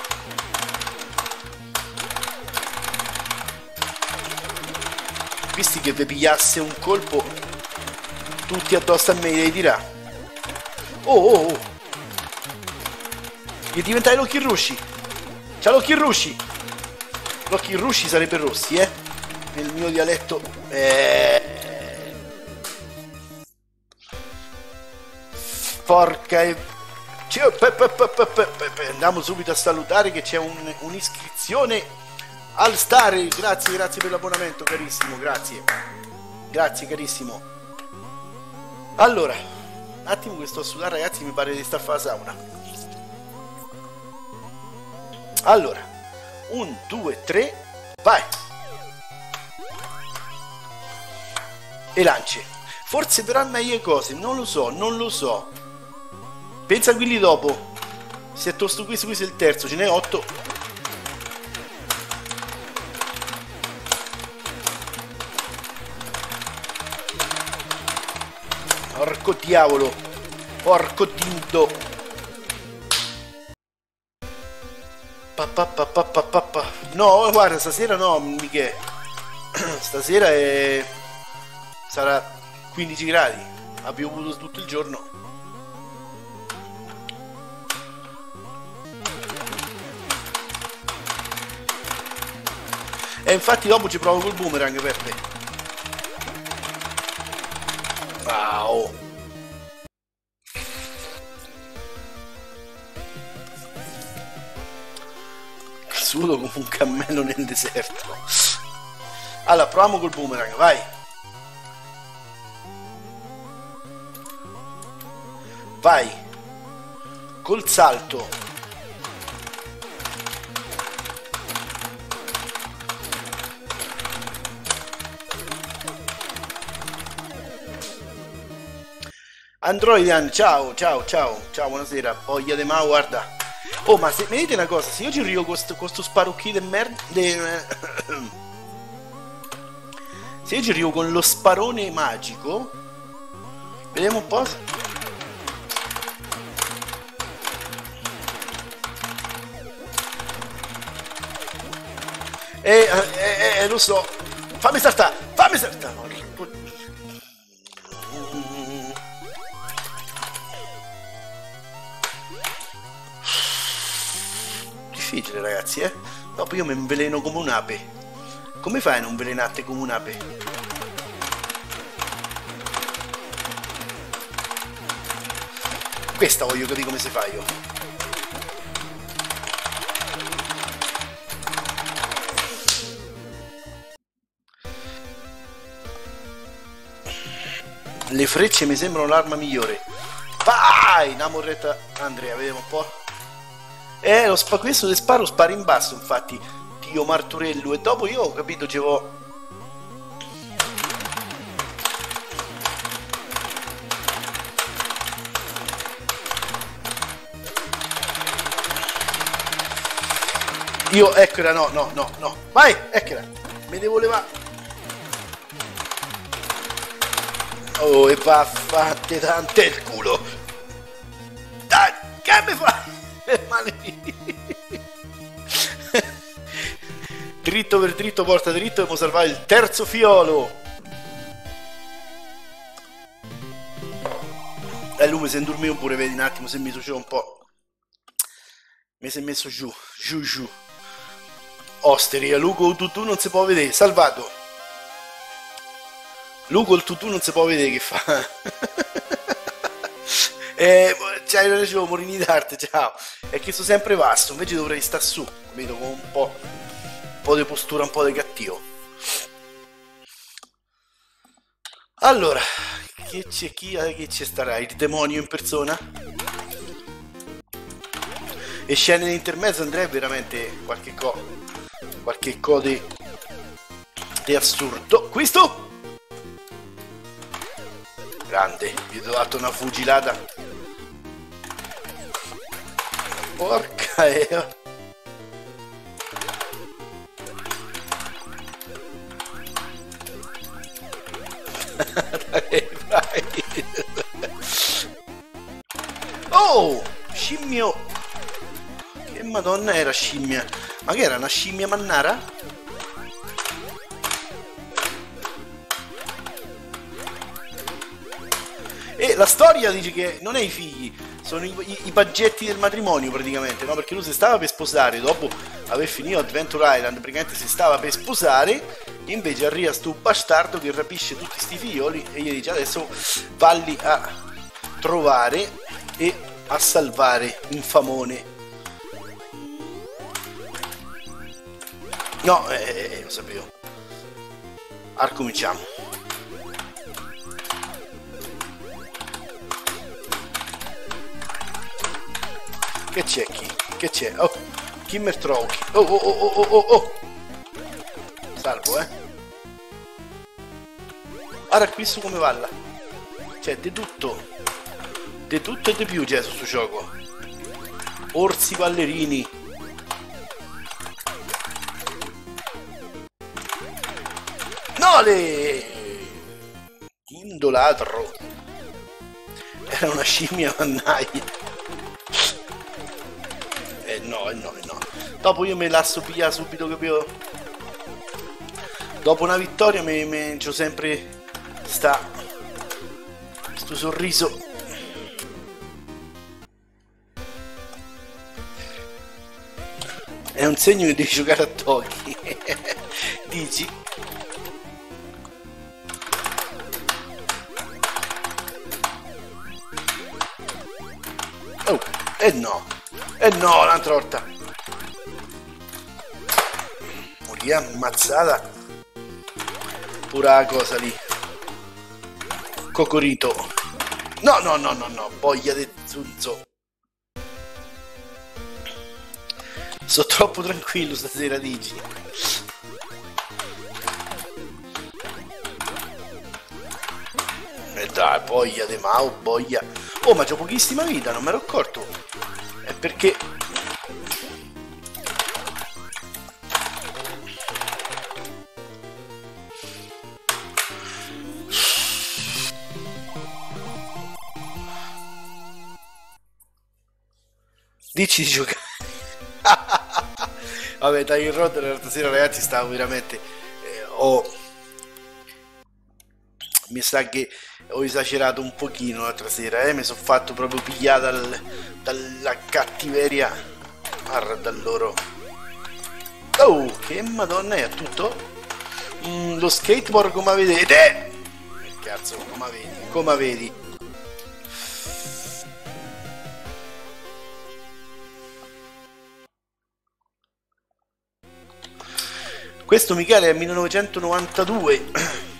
[SPEAKER 1] Visti che vi pigliasse un colpo tutti addosso a me, devi dirà. Oh. Gli diventai l'occhi rusci. C'ha l'occhi rusci. L'occhi rusci sarebbe rossi, nel mio dialetto. Porca e... Andiamo subito a salutare che c'è un'iscrizione al Star. Grazie per l'abbonamento carissimo, grazie carissimo. Allora, un attimo che sto a sudare ragazzi, mi pare di star fa la sauna. Allora, 1, 2, 3, vai. E lance. Forse però meglio cose, non lo so. Pensa a quelli dopo. Se è tosto questo è il terzo, ce n'è 8. Porco diavolo. Porco dindo. No, guarda, stasera no, Michele. Stasera sarà 15 gradi. Ha piovuto tutto il giorno. E infatti dopo ci provo col boomerang per te. Wow. Sudo come un cammello nel deserto. Allora, proviamo col boomerang, vai. Vai. Col salto. Androidian, ciao, buonasera. Voglia de ma, guarda. Oh, ma se mi dite una cosa, se io ci arrivo con sto sparucchi de merda. Se io ci arrivo con lo sparone magico. Vediamo un po'. Lo so. Fammi saltare. Difficile ragazzi, Dopo io mi inveleno come un'ape. Come fai a non velenarti come un'ape? Questa voglio capire come si fa io. Le frecce mi sembrano l'arma migliore. Vai! Una morretta Andrea, vediamo un po'. Questo le sparo in basso, infatti, Dio Marturello. E dopo io ho capito, c'avevo... Io, eccola, no. Vai, eccola. Me devo levare. Oh, e va, fatte tante il culo. Dai, che mi fai? Dritto per dritto, porta dritto, dobbiamo salvare il terzo fiolo. Lui mi si è indormito pure, vedi un attimo, si è messo un po'. Mi si è messo giù. Osteria, Luco il tutù non si può vedere, salvato. Luco il tutù non si può vedere che fa. C'hai ragione, Morini d'arte, ciao. È che sto sempre vasto, invece dovrei stare su, capito? Con un po' di postura, un po' di cattivo. Allora, che ci starà? Il demonio in persona? e scene di intermezzo andrei veramente qualche code di assurdo. Questo grande, gli ho dato una fucilata, porca dai. Oh, scimmio, che madonna era scimmia, ma che era una scimmia mannara? E la storia dice che non è i figli, sono i paggetti del matrimonio praticamente, no? Perché lui si stava per sposare, dopo aver finito Adventure Island, praticamente si stava per sposare, invece arriva sto bastardo che rapisce tutti sti figlioli e gli dice adesso valli a trovare e a salvare un famone. No, lo sapevo. Arcominciamo. Che c'è chi? Che c'è? Oh, Kimmer Trauchi. Oh. Salvo, Ora qui su come valla. C'è di tutto e di più c'è su sto gioco. Orsi ballerini. Nole! Indolatro. Era una scimmia mannaia. No. Dopo io me la so pigliare subito, capito? Dopo una vittoria c'ho sempre sto sorriso. È un segno che devi giocare a Toki. Dici? Oh, no, un'altra volta. Morì ammazzata. Pura cosa lì. Cocorito. No, voglia di zunzo. Sono troppo tranquillo stasera, dici? E dai, voglia di Mao, voglia. Oh, ma c'ho pochissima vita, non me l'ho accorto. È perché... Dici di giocare. Vabbè, dai, il Rod l'altra sera, ragazzi, stavo veramente... Mi sa che ho esagerato un pochino l'altra sera, mi sono fatto proprio pigliare dalla cattiveria. Guarda loro. Oh, che madonna è tutto? Lo skateboard come vedete? Che cazzo, come vedi? Questo Michele è 1992.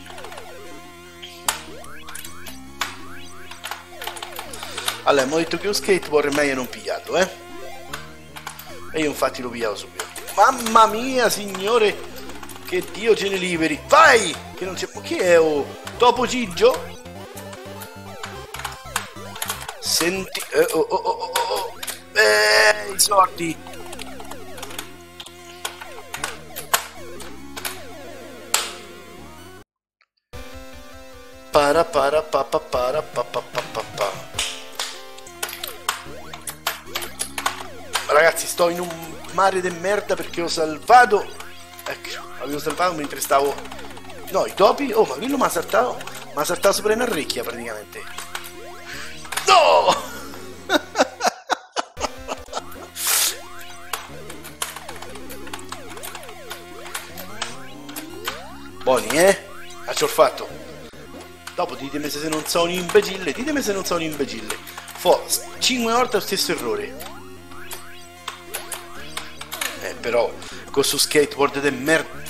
[SPEAKER 1] Allora, abbiamo detto che lo skateboard è meglio non pigliarlo, E io infatti lo pigliavo subito. Mamma mia, signore, che Dio ce ne liberi. Vai! Che non c'è... Chi è? Oh? Topo Cigio? Senti... I soldi! Para pa pa pa. Ragazzi, sto in un mare di merda perché ho salvato. Ecco, avevo salvato mentre stavo... No, i topi... Oh, ma quello mi ha saltato sopra una orecchia praticamente. No! Buoni, Ah, ci ho fatto. Dopo ditemi se non sono un imbecille. Ditemi se non sono un imbecille. 5 volte lo stesso errore. Però con su skateboard del merda.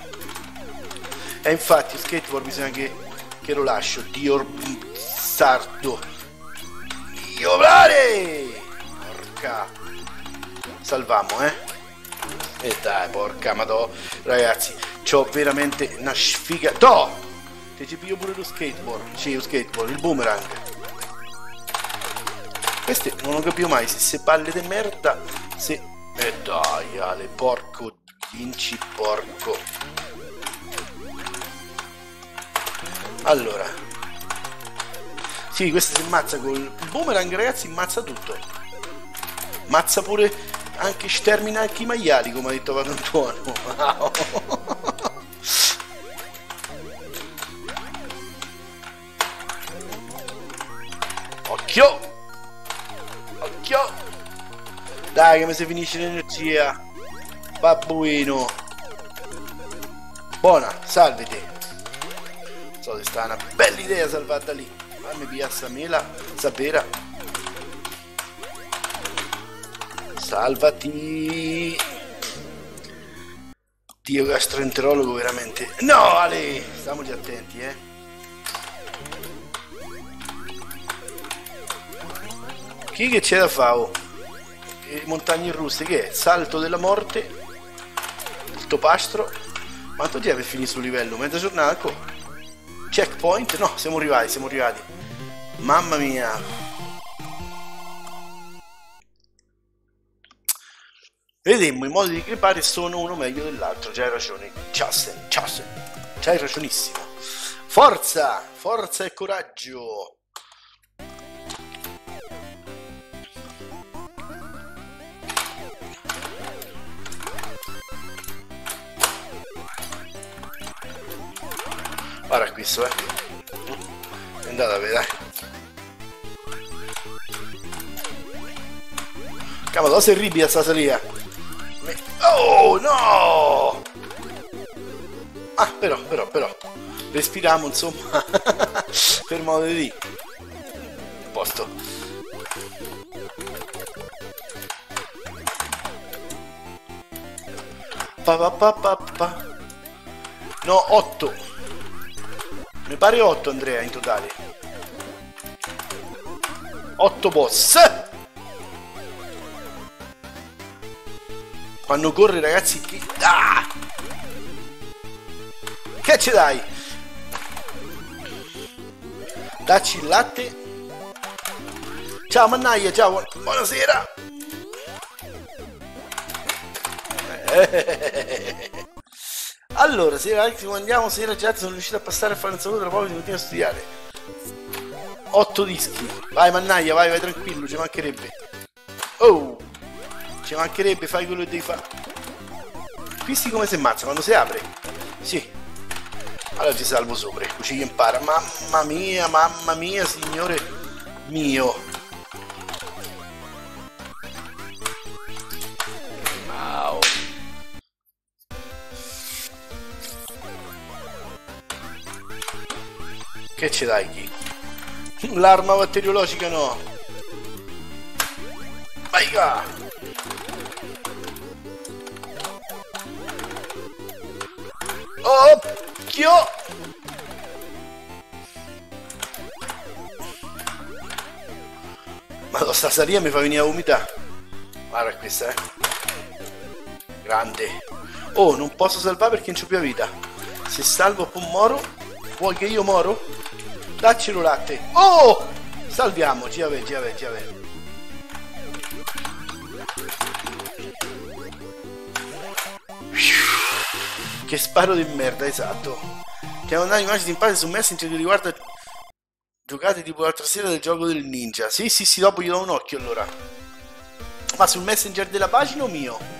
[SPEAKER 1] E infatti il skateboard bisogna che lo lascio. Dio sardo. Dio mare! Porca. salviamo, e dai, porca madò, ragazzi, c'ho veramente una sfiga. No! Ti ci piglio pure lo skateboard, sì, lo skateboard, il boomerang. Queste non lo capivo mai, se palle di merda, se... dai, Ale, porco, vinci, porco. Allora. Sì, questo si ammazza col boomerang, ragazzi, ammazza tutto. Ammazza pure, anche stermina anche i maiali, come ha detto Padre Antonio. Occhio! Occhio! Dai che mi si finisce l'energia. Babbuino. Buona, salvati. So se sta una bella idea salvata lì. Fammi via sta mela, sapera. Salvati. Dio gastroenterologo veramente. No, Ale! Stiamoci attenti, Chi che c'è da fare? Montagne russe, che è? Salto della morte. Il topastro. Quanto tempo è finito sul livello? Mezza giornata ancora. Checkpoint? No, siamo arrivati, siamo arrivati. Mamma mia. Vedemmo i modi di crepare sono uno meglio dell'altro. C'hai ragione. Chasen. C'hai ragionissimo. Forza! Forza e coraggio! Guarda questo, è andata a vedere. Cavolo, sei ribia sta salita. Oh no! Ah, però. Respiriamo, insomma. Per modo di dire. A posto. No, 8. Mi pare 8, Andrea, in totale. 8 boss. Quando corre, ragazzi, chi... Ah! Che ci dai? Dacci il latte. Ciao, mannaia, ciao, buonasera. Allora, sera andiamo, sera già sono riuscito a passare a fare un saluto, tra poco ti continuo a studiare. 8 dischi. Vai, mannaia, vai tranquillo, ci mancherebbe. Oh! Ci mancherebbe, fai quello che devi fare. Questi come si ammazza? Quando si apre? Sì. Allora ti salvo sopra, così che impara. Mamma mia, signore mio. Wow. Che ce dai chi? L'arma batteriologica no. Vai qua. Occhio. Ma sta saria mi fa venire a vomitare. Guarda questa, grande. Oh, non posso salvare perché non c'ho più vita. Se salvo poi moro. Vuoi che io moro? Daccelo latte. Oh! Salviamoci, vabbè. Che sparo di merda, esatto. Ti ho mandato immagini simpatiche su Messenger che riguarda giocate tipo l'altra sera del gioco del ninja. Sì, dopo gli do un occhio allora. Ma sul Messenger della pagina o mio?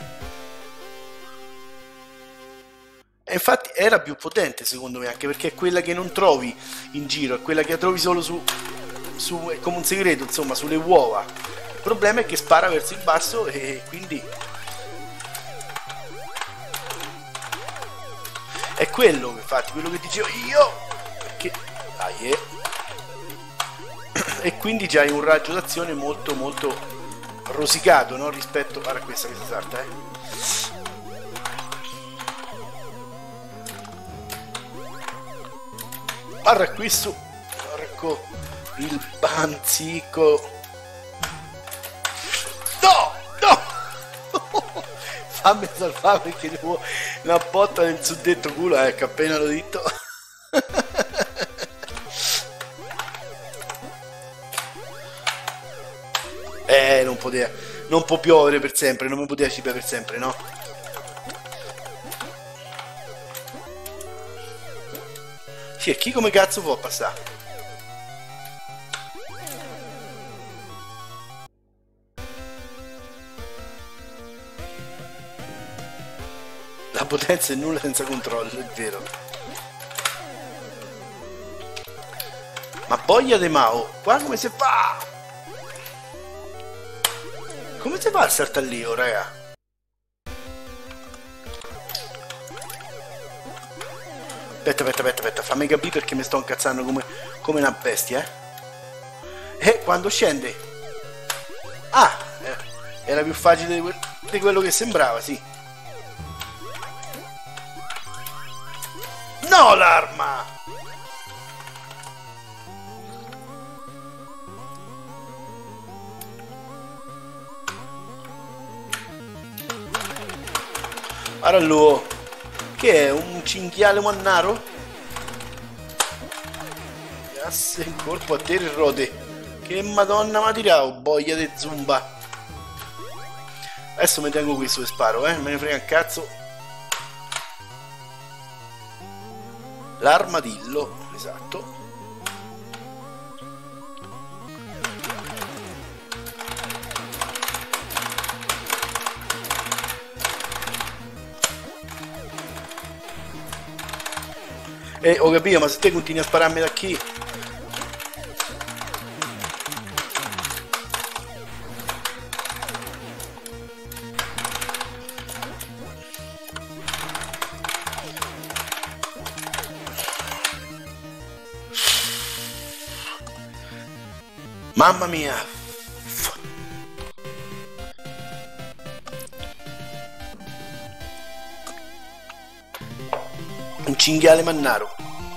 [SPEAKER 1] E infatti era più potente secondo me, anche perché è quella che non trovi in giro, è quella che trovi solo su è come un segreto, insomma, sulle uova. Il problema è che spara verso il basso e quindi è quello, infatti, quello che dicevo io, perché e quindi già hai un raggio d'azione molto rosicato, no? Rispetto a questa che si salta, Guarda questo, porco il banzico. No! fammi salvare perché devo una botta nel suddetto culo, ecco, appena l'ho detto. Non può piovere per sempre, non mi poteva cibo per sempre, no? Sì, e chi come cazzo può passare? La potenza è nulla senza controllo, è vero. Ma boia de Mao, qua come si fa? Come si fa a saltallio, raga? Aspetta, fammi capire perché mi sto incazzando come una bestia, E quando scende? Ah, era più facile di quello che sembrava, sì. No, l'arma! Arallo, che è un cinghiale mannaro? Grazie in corpo a te il rode. Che madonna ma tirao, boia di zumba. Adesso mi tengo qui su e sparo, me ne frega un cazzo. L'armadillo, esatto. Ho capito, ma se te continui a spararmi da chi? Mamma mia! Un cinghiale mannaro.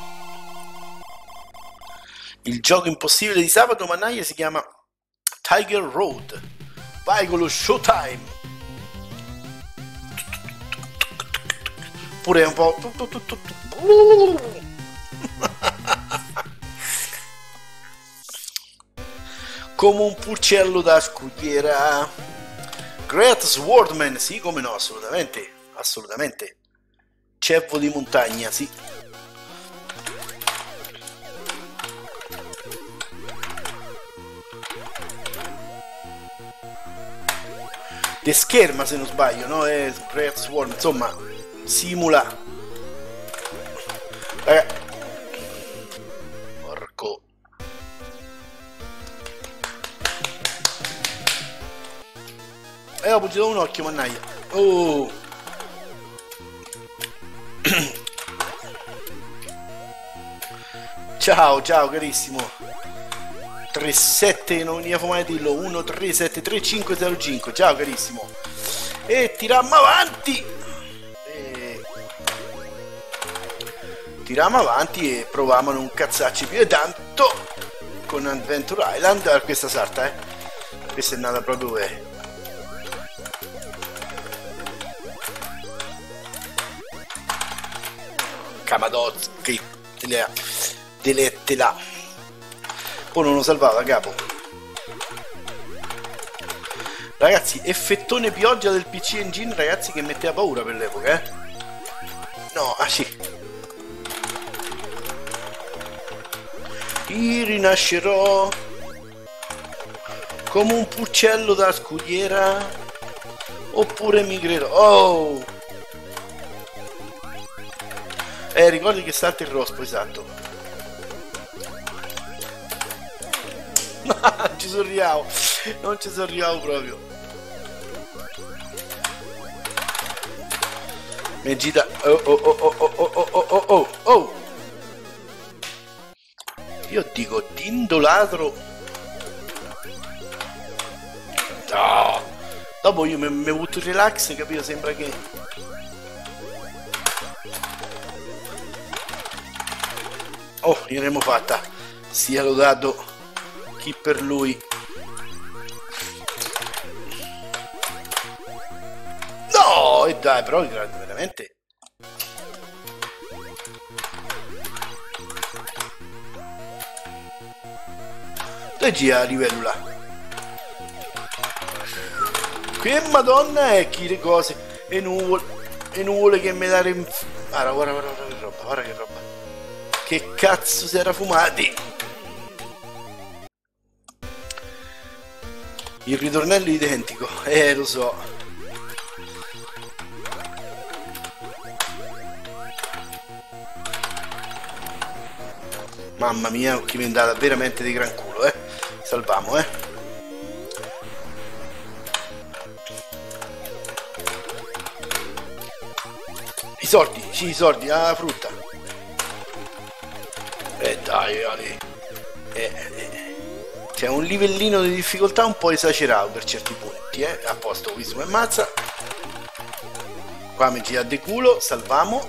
[SPEAKER 1] Il gioco impossibile di sabato mannaia si chiama Tiger Road. Vai con lo Showtime. Pure un po'. Come un pulcello da scudiera. Great Swordman, sì, come no, assolutamente, assolutamente. Ceppo di montagna, sì. De scherma se non sbaglio, no? È Great Swordman, insomma, simula. Porco. Ho buttato un occhio, mannaia. Oh. Ciao carissimo. 37 non mi mai dirlo. 13733505. Ciao carissimo. E tirammo avanti. Tirammo avanti e proviamo a non cazzarci più di tanto con Adventure Island. Questa sarta, questa è nata proprio Kamadotski delettela. Poi non lo salvava capo. Ragazzi, effettone pioggia del PC Engine, ragazzi, che metteva paura per l'epoca, No, sì. Rinascerò come un pulcello da scudiera, oppure migrerò. Oh! Ricordi che salta il rospo, esatto. Non ci sorriavo. Non ci sorriavo proprio. Mi gira. Oh. Io dico dindolatro. No. Dopo io mi ho avuto il relax, capito? Sembra che gliel'abbiamo fatta. Sia lodato chi per lui. No, No, e dai, però veramente. Regia a livello là. Che madonna è chi le cose. E nuvole che mi dare. Guarda che roba, guarda che roba. Che cazzo si era fumati. Il ritornello identico, lo so. Mamma mia, chi mi è andata veramente di gran culo, Salviamo, I soldi, sì, i soldi, la frutta. Dai, Ale. C'è un livellino di difficoltà un po' esagerato per certi punti, A posto, ho visto come ammazza. Qua mi gira de culo, salviamo.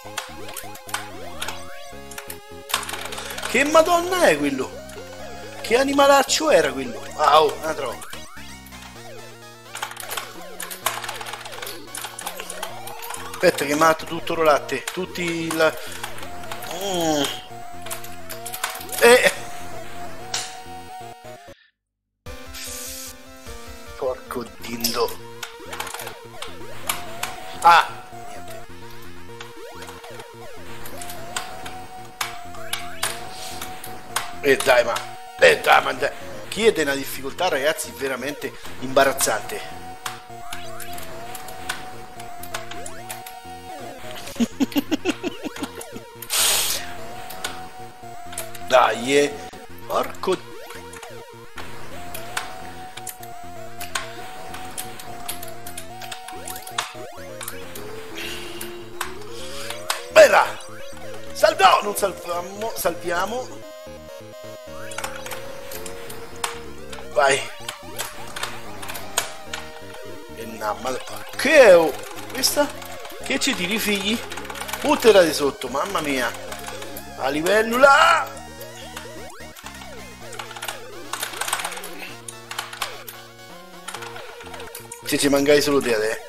[SPEAKER 1] Che madonna è quello? Che animalaccio era quello? Ah, oh, una trova. Aspetta che matto tutto lo latte. Tutti il... Porco dindo. Ah! Niente. Dai, ma dai. Chiede una difficoltà, ragazzi, veramente imbarazzante. Dai, porco. Bella! No, non salviamo, salviamo. Vai. E ma che è? Questa? Che ci tiri, figli? Buttela di sotto, mamma mia. A livello là. Se ci mangai solo te,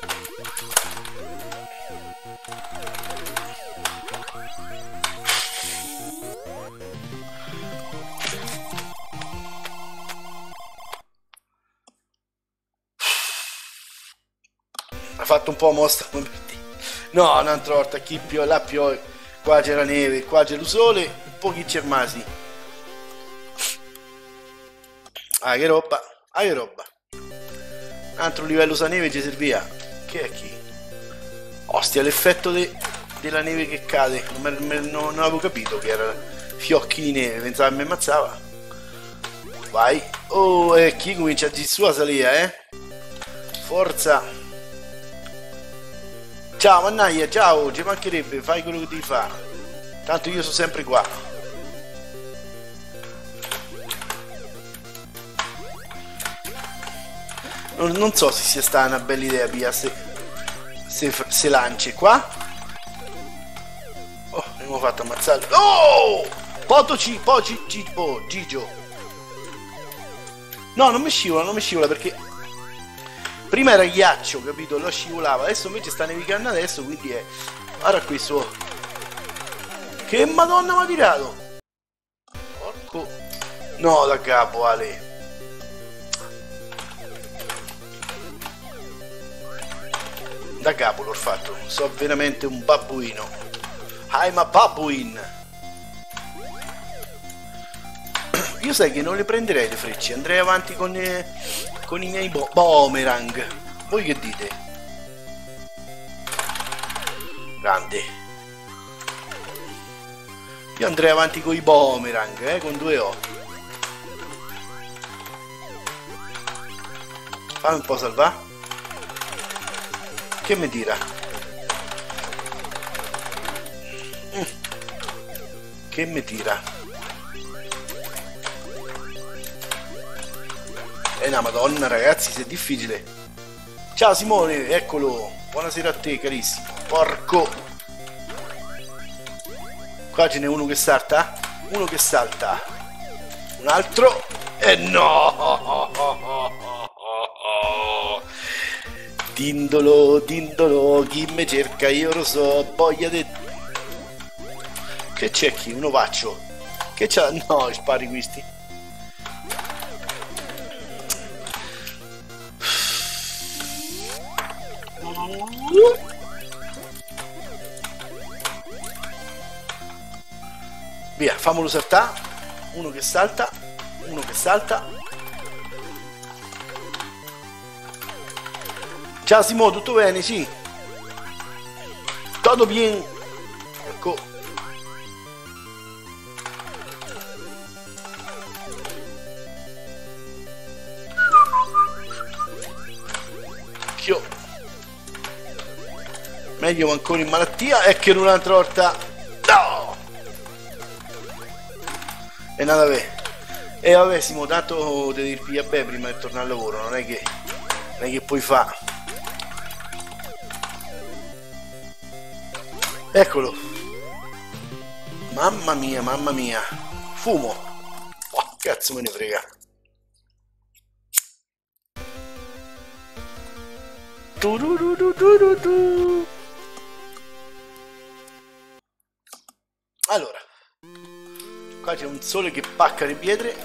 [SPEAKER 1] Ha fatto un po' mostra come per te. No, un'altra volta chi piove, là piove, qua c'era neve, qua c'è il sole, un po' chi c'è rimasi. Ah, che roba, che roba. Un altro livello sa neve ci serviva. Che è chi? Ostia, l'effetto della neve che cade. Non avevo capito che era fiocchi di neve, pensavo che mi ammazzava. Vai. Oh, e chi comincia a girare su a salire, Forza. Ciao, mannaggia, ciao, ci mancherebbe, fai quello che devi fare. Tanto io sono sempre qua. Non so se sia stata una bella idea, Pia, se lanci qua. Oh, abbiamo fatto ammazzare. Oh! Gigio. No, non mi scivola perché... Prima era ghiaccio, capito? Lo scivolava. Adesso invece sta nevicando adesso, quindi è... Guarda questo. Che madonna mi ha tirato. Porco. No, da capo, Ale. Da capo l'ho fatto. So veramente un babbuino. I'm a babbuin. Io sai che non le prenderei le frecce. Andrei avanti con i miei boomerang. Voi che dite? Grande. Io andrei avanti con i boomerang, con 2 O. Fammi un po' salvare. Che mi tira? Che mi tira? Una madonna, ragazzi, se è difficile. Ciao Simone, eccolo. Buonasera a te, carissimo. Porco. Qua ce n'è uno che salta. Un altro. E no. Dindolo, dindolo, chi me cerca io lo so, boia de... Che c'è chi? Un ovaccio? Che c'ha? No, spari questi. Via, famolo saltare. Uno che salta, uno che salta. Ciao Simo, tutto bene? Sì. Tutto bien. Ecco. Occhio. Meglio ancora in malattia e che un'altra volta. No! E nada e vabbè Simo, tanto devi dire beh prima di tornare al lavoro, non è che puoi fare. Eccolo. Mamma mia. Fumo. Oh, cazzo me ne frega. Allora, qua c'è un sole che pacca le pietre.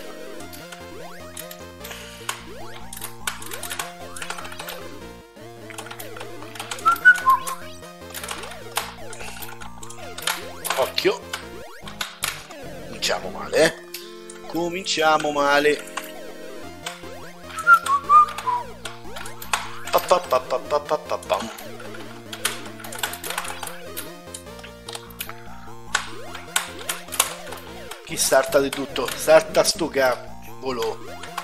[SPEAKER 1] Occhio. Cominciamo male, Cominciamo male. Chi salta di tutto? Salta sto cavolo.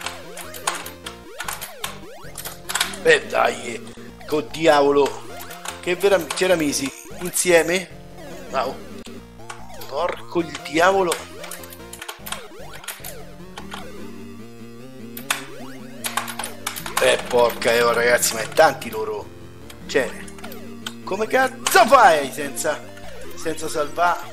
[SPEAKER 1] Dai, col diavolo. Che veramente c'era misi insieme? Wow. Porco il diavolo. Porca ragazzi, ma è tanti loro. Cioè, come cazzo fai senza salvare?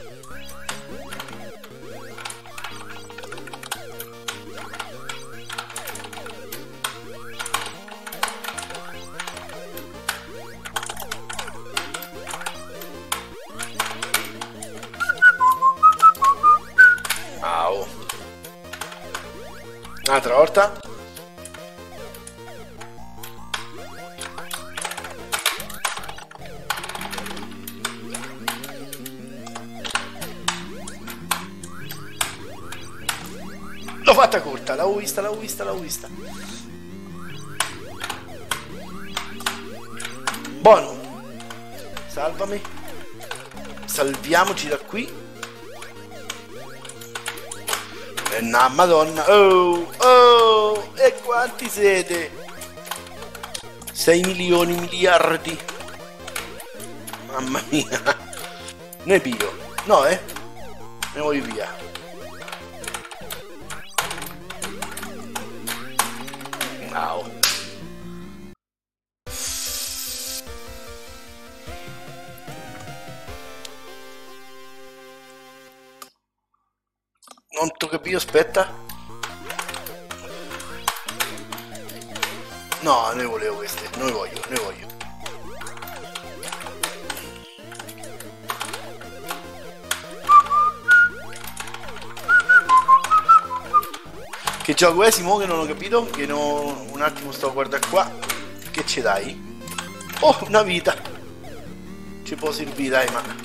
[SPEAKER 1] Au. Un'altra volta. L'ho fatta corta, l'avevo vista. Buono. Salvami. Salviamoci da qui. No, madonna. Oh, e quanti siete? 6 milioni, miliardi. Mamma mia. Ne pio. No, ne voglio via. Wow. Non t'ho capito, aspetta. No, ne volevo queste, ne voglio. Che gioco è Simo che non ho capito? Che no, un attimo sto a guardare qua. Che ce dai? Oh, una vita. Ci può servire, dai, ma...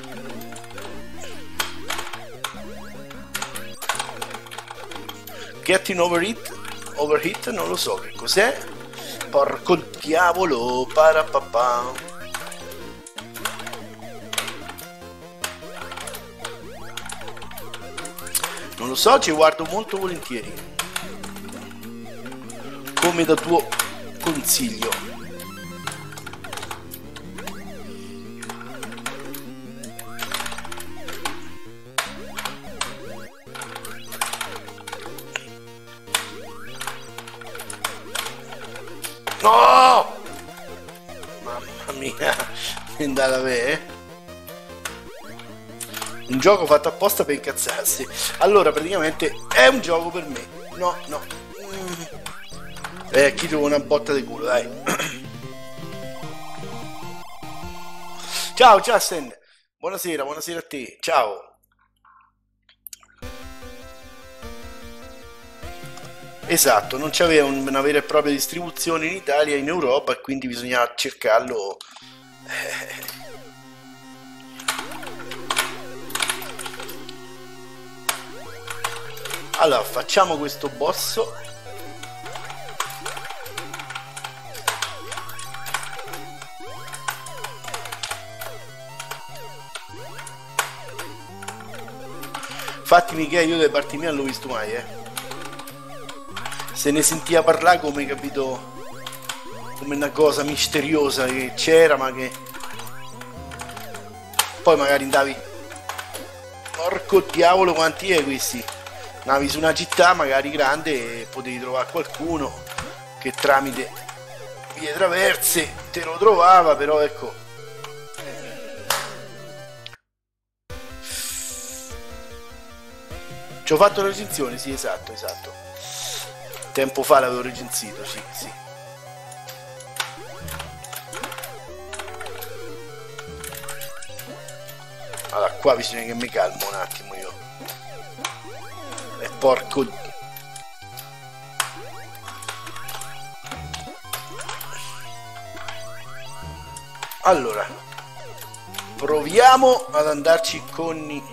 [SPEAKER 1] Getting overheat, non lo so che cos'è. Porco diavolo, parapapà. Non lo so, ci guardo molto volentieri. Come da tuo consiglio. No! Mamma mia, è andata a me, Un gioco fatto apposta per incazzarsi. Allora, praticamente è un gioco per me. No. Chi trova una botta di culo, dai. Ciao Justin, buonasera, buonasera a te, ciao. Esatto, non c'aveva una vera e propria distribuzione in Italia e in Europa e quindi bisognava cercarlo. Allora, facciamo questo bosso. Infatti Michele, io da parte mia non l'ho visto mai, se ne sentiva parlare come, capito, come una cosa misteriosa che c'era ma che poi magari andavi, porco diavolo quanti è questi, andavi su una città magari grande e potevi trovare qualcuno che tramite vie traverse te lo trovava, però ecco. Ci ho fatto la recensione, sì, esatto. Tempo fa l'avevo recensito, sì. Allora, qua bisogna che mi calmo un attimo io. E porco... Allora, proviamo ad andarci con i...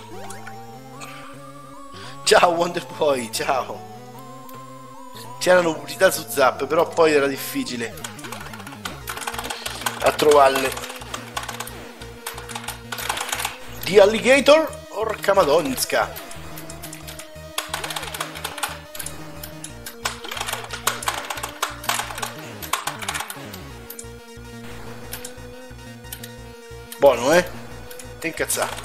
[SPEAKER 1] Ciao Wonderboy, ciao. C'erano pubblicità su Zap, però poi era difficile a trovarle. The Alligator orca madonska. Buono, Te incazzà.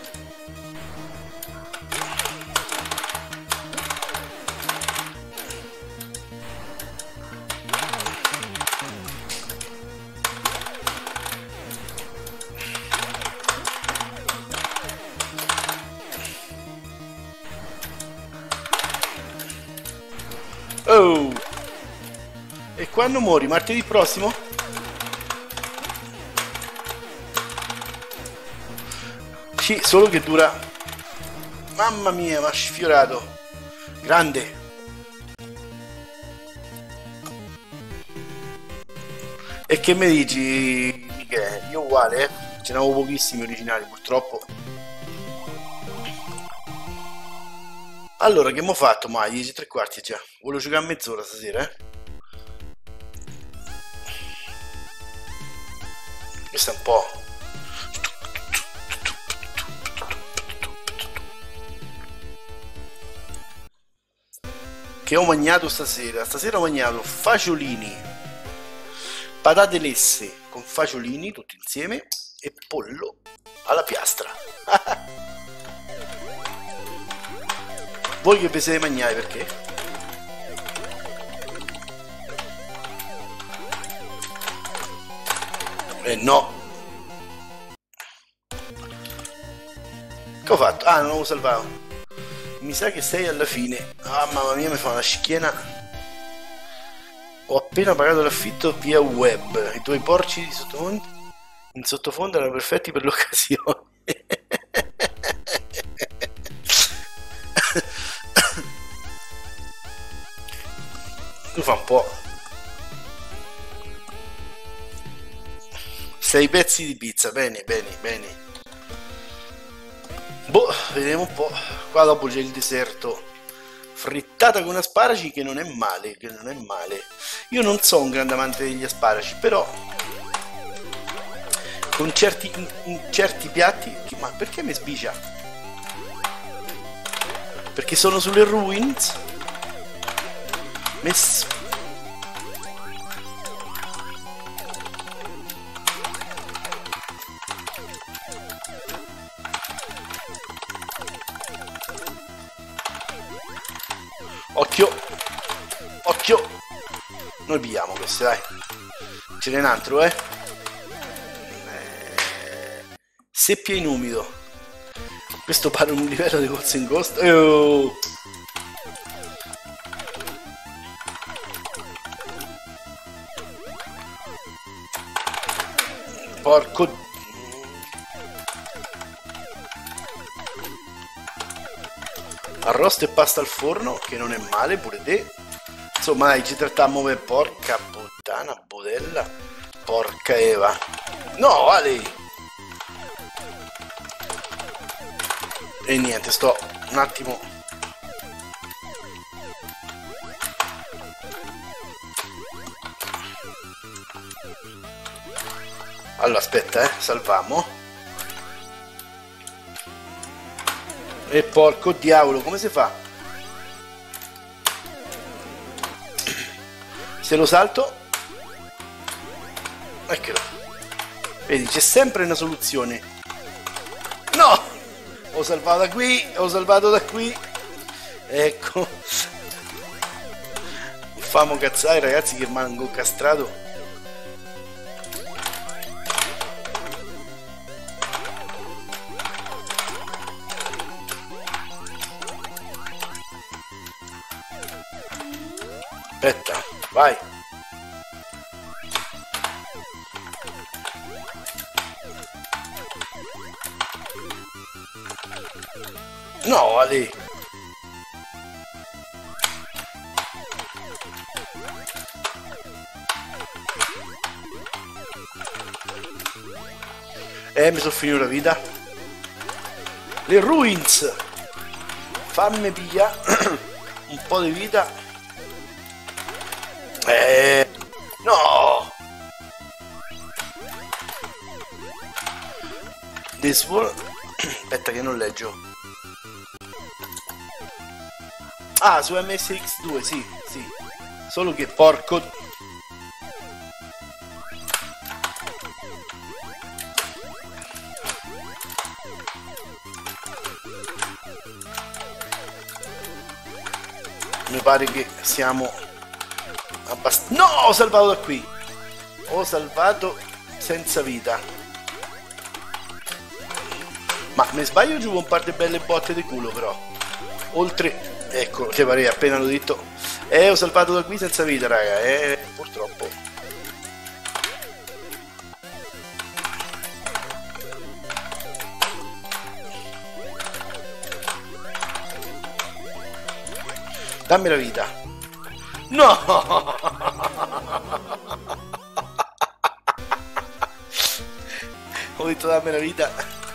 [SPEAKER 1] Oh! E quando muori? Martedì prossimo? Sì, solo che dura... Mamma mia, mi ha sfiorato. Grande. E che mi dici, Michele? Io uguale, Ce ne avevo pochissimi originali, purtroppo. Allora, che mo' fatto? Ma 10:15 già. Volevo giocare a mezz'ora stasera, Questo è un po'... Che ho mangiato stasera? Stasera ho mangiato fagiolini, patate lesse con fagiolini tutti insieme e pollo alla piastra. Voi che vi siete mangiati perché? No. Che ho fatto? Ah, non l'avevo salvato. Mi sa che sei alla fine. Ah, mamma mia, mi fa una schiena. Ho appena pagato l'affitto via web. I tuoi porci di sottofondo in sottofondo erano perfetti per l'occasione. Tu fa un po'. 6 pezzi di pizza, bene, bene, bene. Boh, vediamo un po'. Qua dopo c'è il deserto. Frittata con asparaci che non è male, che non è male. Io non sono un grande amante degli asparaci, però con certi piatti... Ma perché mi sbicia? Perché sono sulle ruins? Occhio! Occhio! Noi pigliamo queste, dai. Ce n'è un altro, Seppia in umido. Questo pare un livello di Ghost in Ghost. Oh! Porco... Arrosto e pasta al forno, che non è male pure te. Insomma, dai, ci trattammo per porca puttana, budella. Porca Eva. No, Ale! E niente, sto un attimo... Allora, aspetta, salviamo. E porco diavolo, come si fa? Se lo salto... Eccolo. Vedi, c'è sempre una soluzione. No! Ho salvato da qui, ho salvato da qui. Ecco. Famo cazzare, ragazzi, che rimango castrato. Aspetta, vai. No, Ali. Mi sono finito la vita. Le ruins. Fammi pigliare un po' di vita. No! This wall... Aspetta che non leggo. Ah, su MSX2, sì, sì. Solo che porco... Mi pare che siamo... No, ho salvato da qui. Ho salvato senza vita. Ma mi sbaglio giù un par di belle botte di culo però. Oltre, ecco, ti pare appena l'ho detto. Ho salvato da qui senza vita, raga. Purtroppo. Dammi la vita. No! Ho detto dammi la vita.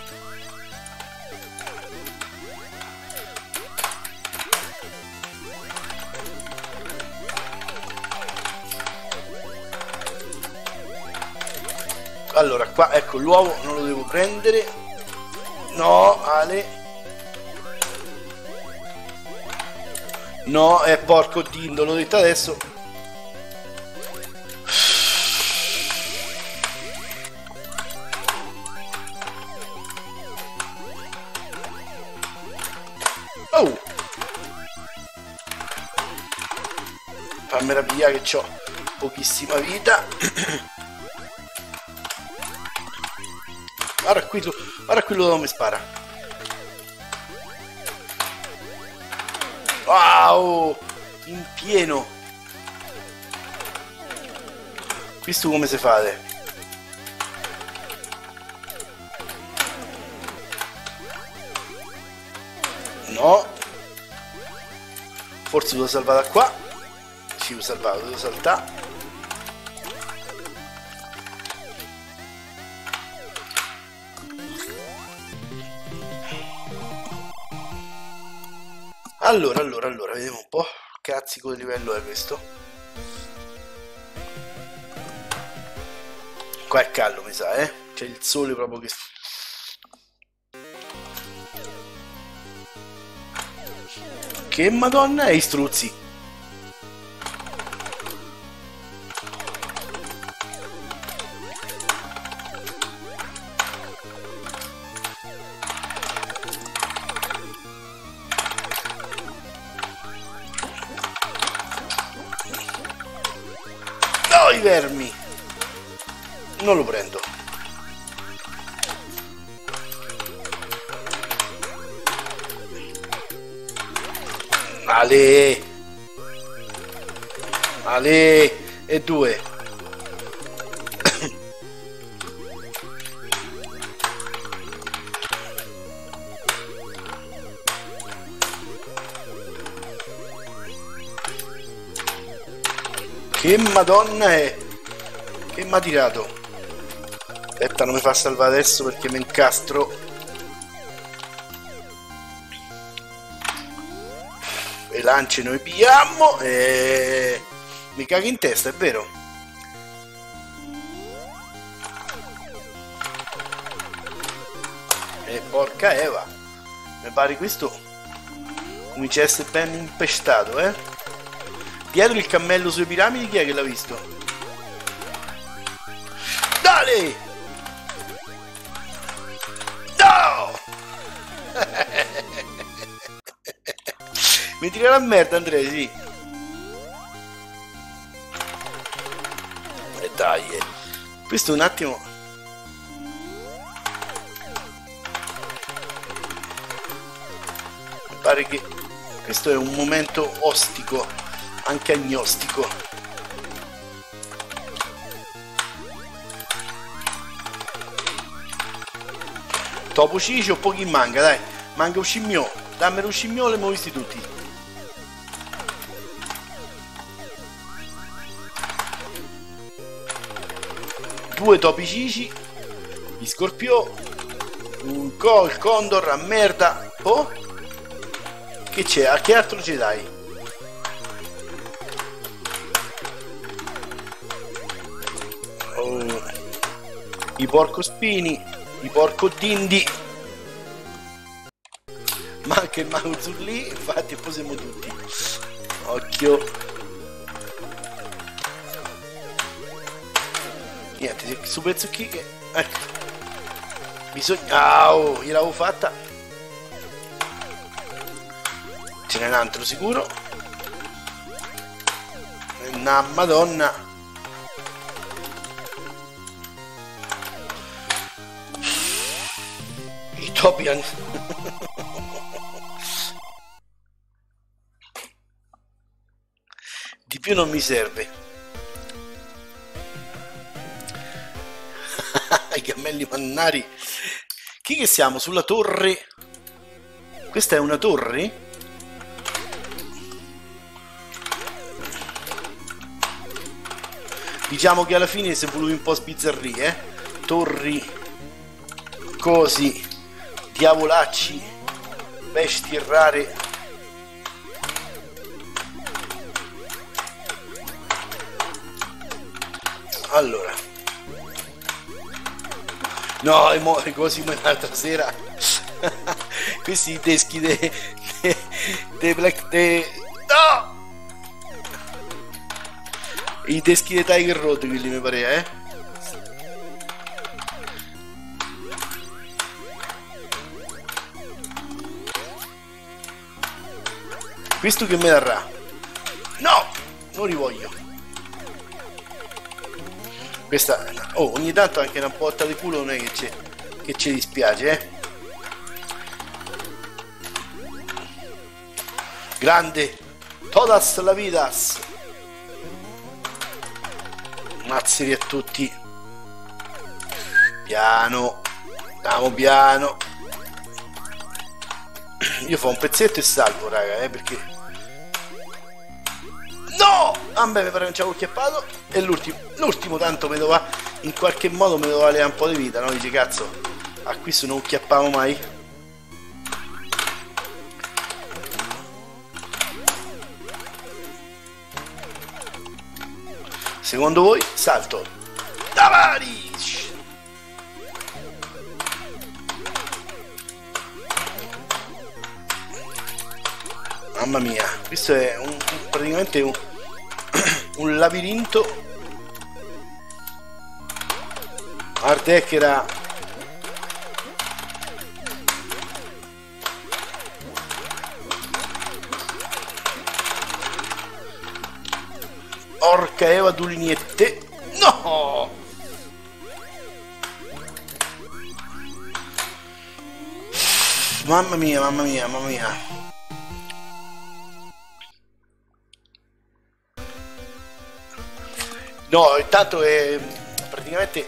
[SPEAKER 1] Allora, qua, ecco, l'uovo non lo devo prendere. No, Ale. No, porco Dindo, l'ho detto adesso. Oh! Fammi pigliare che ho pochissima vita. Guarda qui, guarda quello dove mi spara. Wow! In pieno! Questo come si fate? No! Forse devo salvare da qua. Ci ho salvato, devo saltare. Allora, vediamo un po'. Cazzico di livello è questo? Qua è caldo, mi sa, C'è il sole proprio che... Che madonna è, struzzi? I vermi non lo prendo. Ale e due. Che madonna è? Che m'ha tirato? Aspetta, non mi fa salvare adesso perché mi incastro. E lance noi pigliamo e mi cago in testa, è vero? E porca Eva, mi pare questo comincia a essere ben impestato, eh? Dietro il cammello sulle piramidi, chi è che l'ha visto? Dale! No! Mi tira la merda, Andrea, sì. E dai, questo un attimo. Mi pare che questo è un momento ostico, anche agnostico. Topo Cicio, pochi manca, dai. Manca un scimmiò. Dammelo un scimmiò, li abbiamo visti tutti. Due topi cici, gli scorpiò, il condor a merda. Oh, che c'è? A che altro ce dai? Oh, i porcospini, i porcodindi, ma anche il Mauzur lì, infatti poi siamo tutti. Occhio. Niente, su pezzucchi che... ecco. Bisogna... oh, gliel'avevo fatta. Ce n'è un altro sicuro. Una madonna. I topi hanno... Di più non mi serve. I cammelli mannari. Chi che siamo? Sulla torre? Questa è una torre? Diciamo che alla fine si è voluto un po' sbizzarrire, torri, cosi, diavolacci, bestie rare. Allora, no, e così come l'altra sera questi teschi de Black no! I teschi di Tiger Road, quelli mi pare, eh? Questo che mi darà? No! Non li voglio. Questa... oh, ogni tanto anche una botta di culo non è che ci dispiace, eh? Grande! Todas la vidas! Mazzeri a tutti. Piano. Andiamo piano. Io fa un pezzetto e salvo, raga, perché... no! Ah beh, mi pare che non ci avevo chiappato. E l'ultimo tanto me doveva... in qualche modo me doveva levare un po' di vita, no? Dice, cazzo, a questo non chiappavo mai. Secondo voi, salto. Tavares! Mamma mia, questo è praticamente un labirinto. Ardec era... Orca Eva Dulignette. No! Mamma mia, mamma mia, mamma mia. No, intanto è praticamente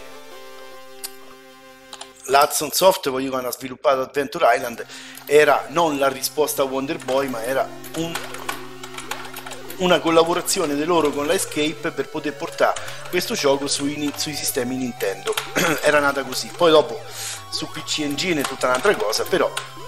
[SPEAKER 1] la Hudson Soft, poi quando ha sviluppato Adventure Island, era non la risposta a Wonder Boy, ma era una collaborazione di loro con la Escape per poter portare questo gioco sui sistemi Nintendo. Era nata così. Poi dopo su PC Engine è tutta un'altra cosa, però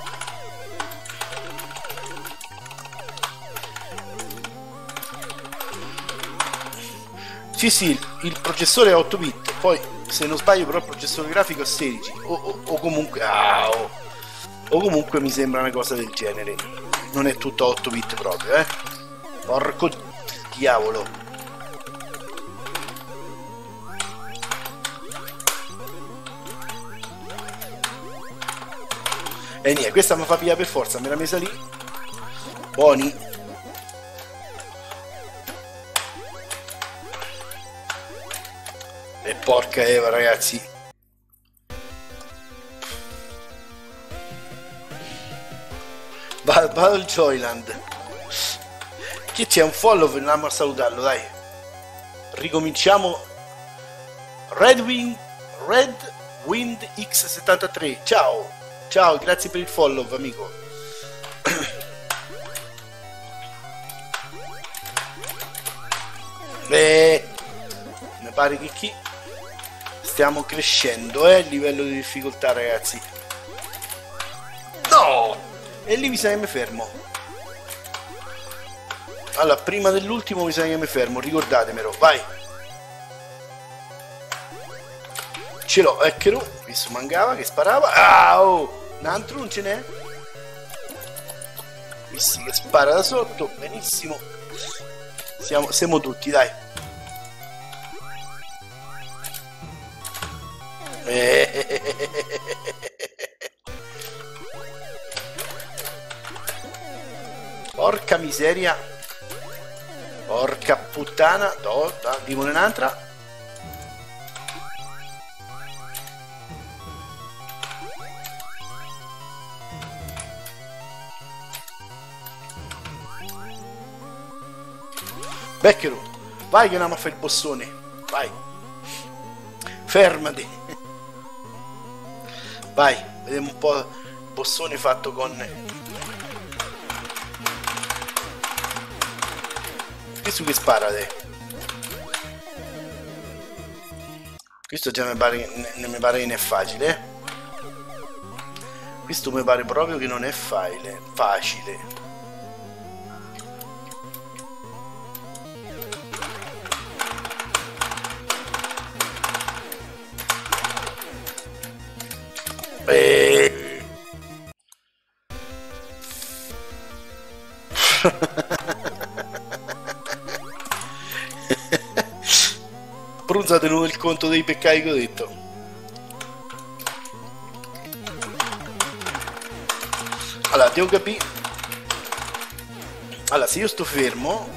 [SPEAKER 1] sì, il processore è 8 bit, poi se non sbaglio però il processore grafico è 16 o comunque o comunque mi sembra una cosa del genere, non è tutto 8 bit proprio, porco diavolo. E niente, questa mi fa pigliare per forza, me l'ha messa lì. Buoni. E porca Eva, ragazzi. Battle Joyland. Che c'è un follow, andiamo a salutarlo, dai. Ricominciamo. Red Wind X73. Ciao. Ciao, grazie per il follow, amico. Mi pare che qui stiamo crescendo, livello di difficoltà, ragazzi. No! E lì mi sa che mi fermo. Allora, prima dell'ultimo mi sa che mi fermo, ricordatemelo, vai. Ce l'ho, eccolo. Questo mancava, che sparava. Ah, oh! Un altro non ce n'è? Visti che spara da sotto, benissimo. Siamo tutti, dai. Porca miseria. Porca puttana. Dimone un'altra. Becchero, vai che andiamo a fare il bossone. Vai. Fermati. Vai, vediamo un po' il bossone fatto con... Questo che spara te. Questo già mi pare che non è facile. Questo mi pare proprio che non è facile. Brunza tenuto il conto dei peccati che ho detto. Allora, devo capire. Allora, se io sto fermo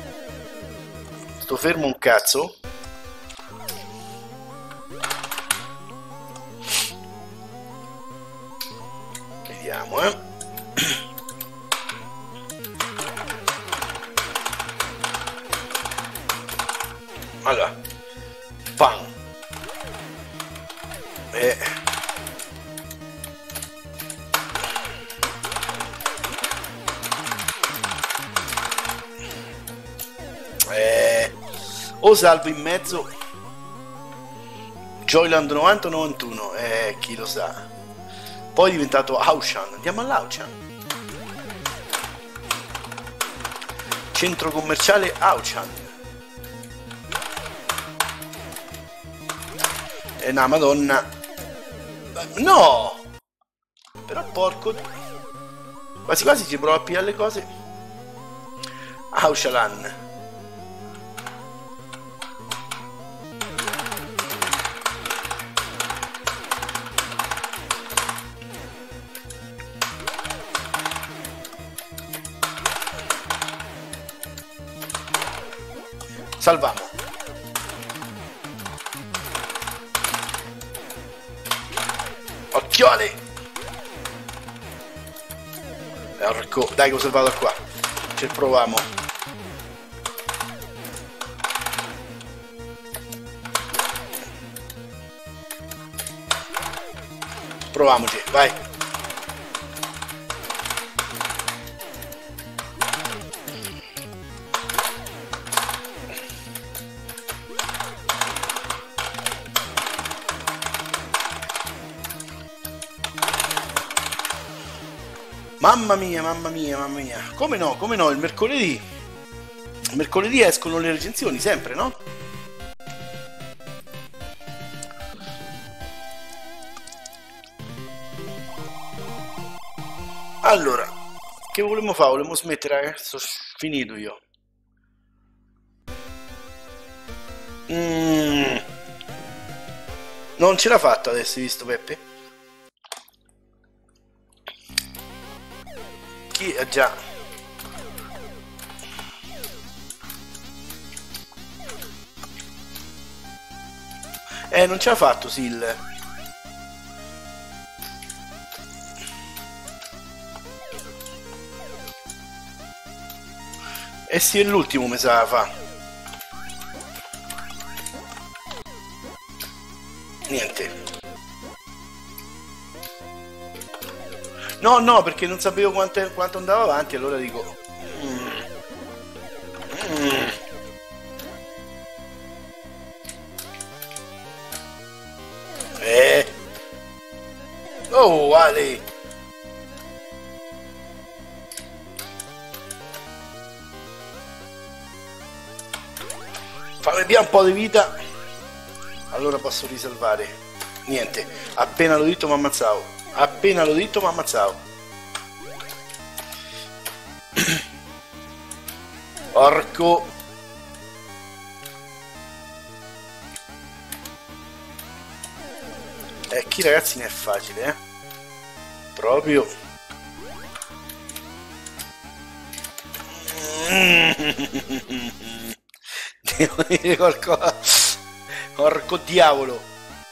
[SPEAKER 1] un cazzo. Vediamo, Allora, pan. O salvo in mezzo Joyland 90-91, chi lo sa. Poi è diventato Auchan. Andiamo all'Auchan. Centro commerciale Auchan. E una madonna. No! Però porco. Quasi quasi ci provo a pigliare le cose. Auchalan. Salviamo. Occhiali. Ecco, dai che ho salvato qua. Ci proviamo. Proviamoci, vai. Mamma mia, mamma mia, mamma mia. Come no, il mercoledì. Il mercoledì escono le recensioni, sempre, no? Allora, che volevamo fare? Volevamo smettere, ragazzi? Sono finito io. Non ce l'ha fatta adesso, hai visto, Peppe? Chi? Già. Non ce l'ha fatto, Sil. Eh sì, è l'ultimo, mi sa, fa. Niente. No, no, perché non sapevo quanto andava avanti, allora dico... Oh, Ale! Fammi via un po' di vita, allora posso risalvare. Niente, appena l'ho detto mi ammazzavo. Appena l'ho detto mi ammazzavo. Porco. Chi, ragazzi, ne è facile, eh? Proprio. Devo dire qualcosa. Porco diavolo.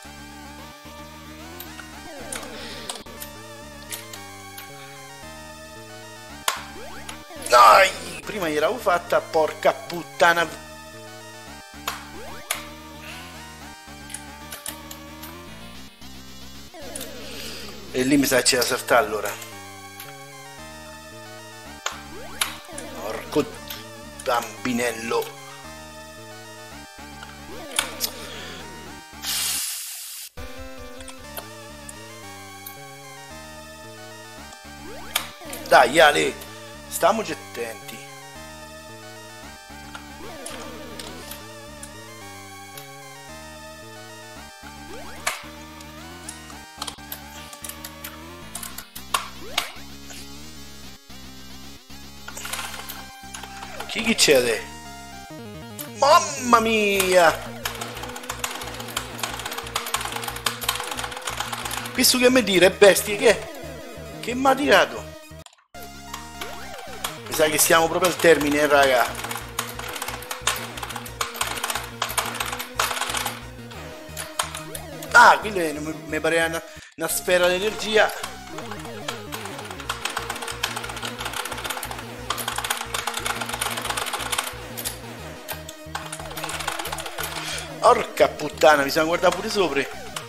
[SPEAKER 1] Dai, prima gliel'avevo fatta, porca puttana. E lì mi sa che c'è da saltare allora. Porco bambinello. Dai, Ale, stiamoci attenti. Chi c'è? Mamma mia! Questo che mi dire, bestie, che mi ha tirato? Mi sa che siamo proprio al termine, raga. Ah, quella mi pare una sfera d'energia. Porca puttana, bisogna guardare pure sopra.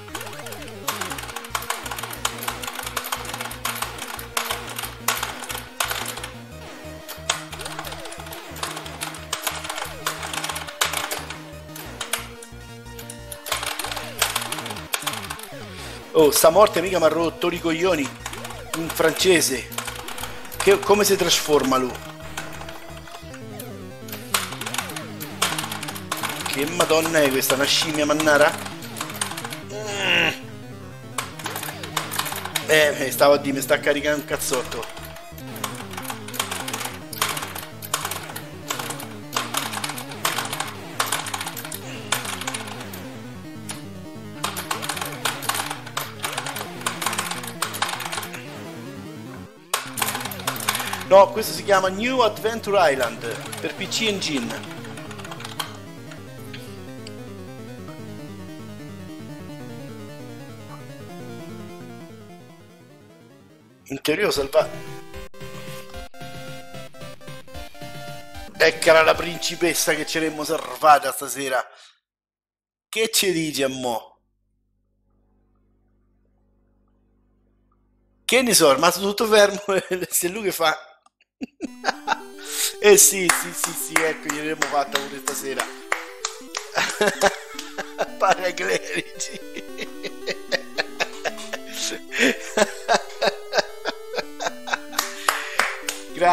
[SPEAKER 1] Oh, sta morte mica mi ha rotto i coglioni. In francese. Come si trasforma lui? Che madonna è questa? Una scimmia mannara? Stavo a dire, mi sta caricando un cazzotto. No, questo si chiama New Adventure Island per PC Engine. In teoria ho salvato. Eccola la principessa che ce l'emmo salvata stasera. Che ci dici a mo'? Che ne so, è rimasto tutto fermo. Se lui che fa. Eh sì, ecco, gliel'abbiamo fatta pure stasera. Paraclerici.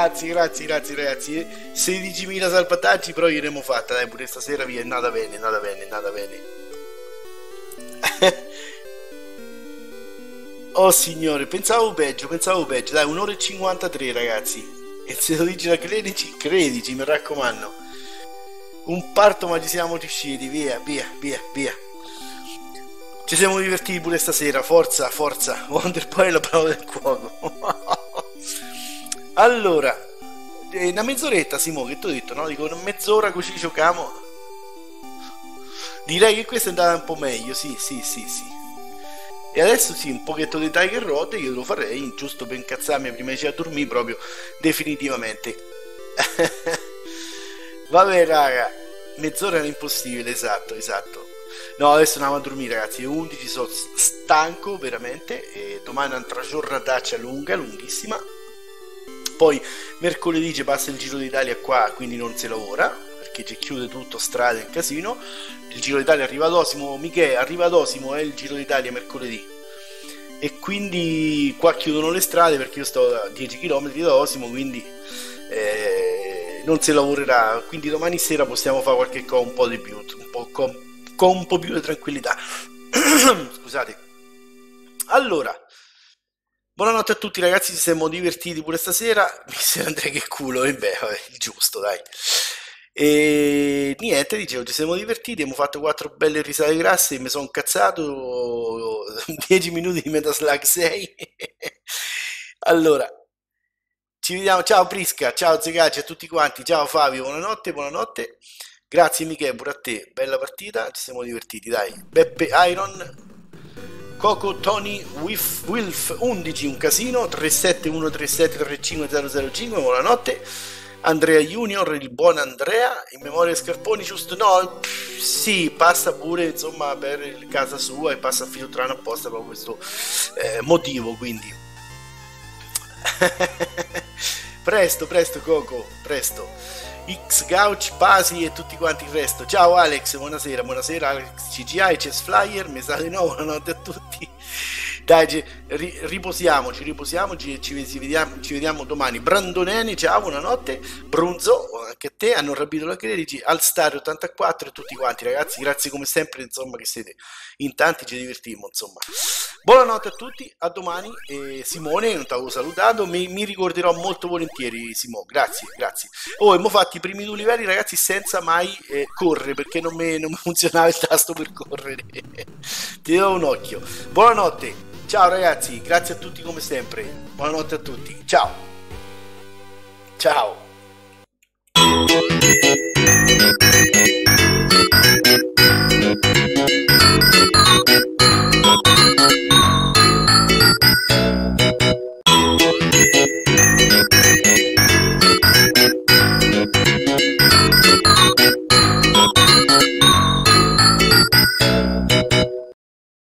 [SPEAKER 1] grazie ragazzi. 16.000 salvataggi, però gliel'abbiamo fatta, dai, pure stasera vi è nata bene, nata bene, nata bene. Oh signore, pensavo peggio, dai, 1 ora e 53 ragazzi. E se lo dici da credici, mi raccomando. Un parto ma ci siamo riusciti, via, via, via, via. Ci siamo divertiti pure stasera, forza, forza. Wonder Boy è la parola del cuoco. Allora, una mezz'oretta, Simo, che ti ho detto, no? Dico, una mezz'ora così giochiamo. Direi che questa è andata un po' meglio, sì, sì, sì, sì. E adesso sì, un pochetto di Tiger Rod io lo farei, giusto per incazzarmi prima di andare a dormire, proprio definitivamente. Vabbè raga, mezz'ora era impossibile, esatto, esatto. No, adesso andiamo a dormire ragazzi, alle 11 sono stanco veramente, e domani un'altra giornataccia lunga, lunghissima. Poi mercoledì ci passa il Giro d'Italia qua, quindi non si lavora, perché ci chiude tutto, strade e casino. Il Giro d'Italia arriva ad Osimo, Michele, arriva ad Osimo, è il Giro d'Italia mercoledì. E quindi qua chiudono le strade perché io sto a 10 km da Osimo, quindi non si lavorerà. Quindi domani sera possiamo fare qualche cosa un po' di più, un po' con un po' più di tranquillità. Scusate. Allora, buonanotte a tutti ragazzi, ci siamo divertiti pure stasera. Mister Andrea che culo, e beh, vabbè, il giusto, dai. E niente, dicevo, ci siamo divertiti, abbiamo fatto 4 belle risate grasse, mi sono incazzato, 10 minuti di Metaslag 6. Allora, ci vediamo, ciao Prisca, ciao Zegacci a tutti quanti, ciao Fabio, buonanotte, buonanotte. Grazie Michele, pure a te, bella partita, ci siamo divertiti, dai. Beppe Iron, Coco Tony Wilf 11, un casino, 371373505, buonanotte. Andrea Junior, il buon Andrea, in memoria Scarponi, giusto? No, sì, passa pure insomma per casa sua e passa a Filotrano apposta per questo motivo, quindi. Presto, presto Coco, presto. X Gauch, Basi e tutti quanti il resto. Ciao Alex, buonasera, buonasera Alex CGI, Chess Flyer, mi sa di nuovo, buonanotte a tutti. Dai, riposiamoci, ci vediamo domani. Brandoneni, ciao, buonanotte. Brunzo, anche a te, hanno rapito la credici, Alstare 84 e tutti quanti ragazzi, grazie come sempre, insomma, che siete in tanti, ci divertimmo, insomma. Buonanotte a tutti, a domani. Simone, non ti avevo salutato, mi ricorderò molto volentieri, Simone, grazie, grazie. Oh, abbiamo fatto i primi 2 livelli ragazzi senza mai correre, perché non mi funzionava il tasto per correre. Ti do un occhio. Buonanotte. Ciao ragazzi, grazie a tutti come sempre. Buonanotte a tutti. Ciao. Ciao.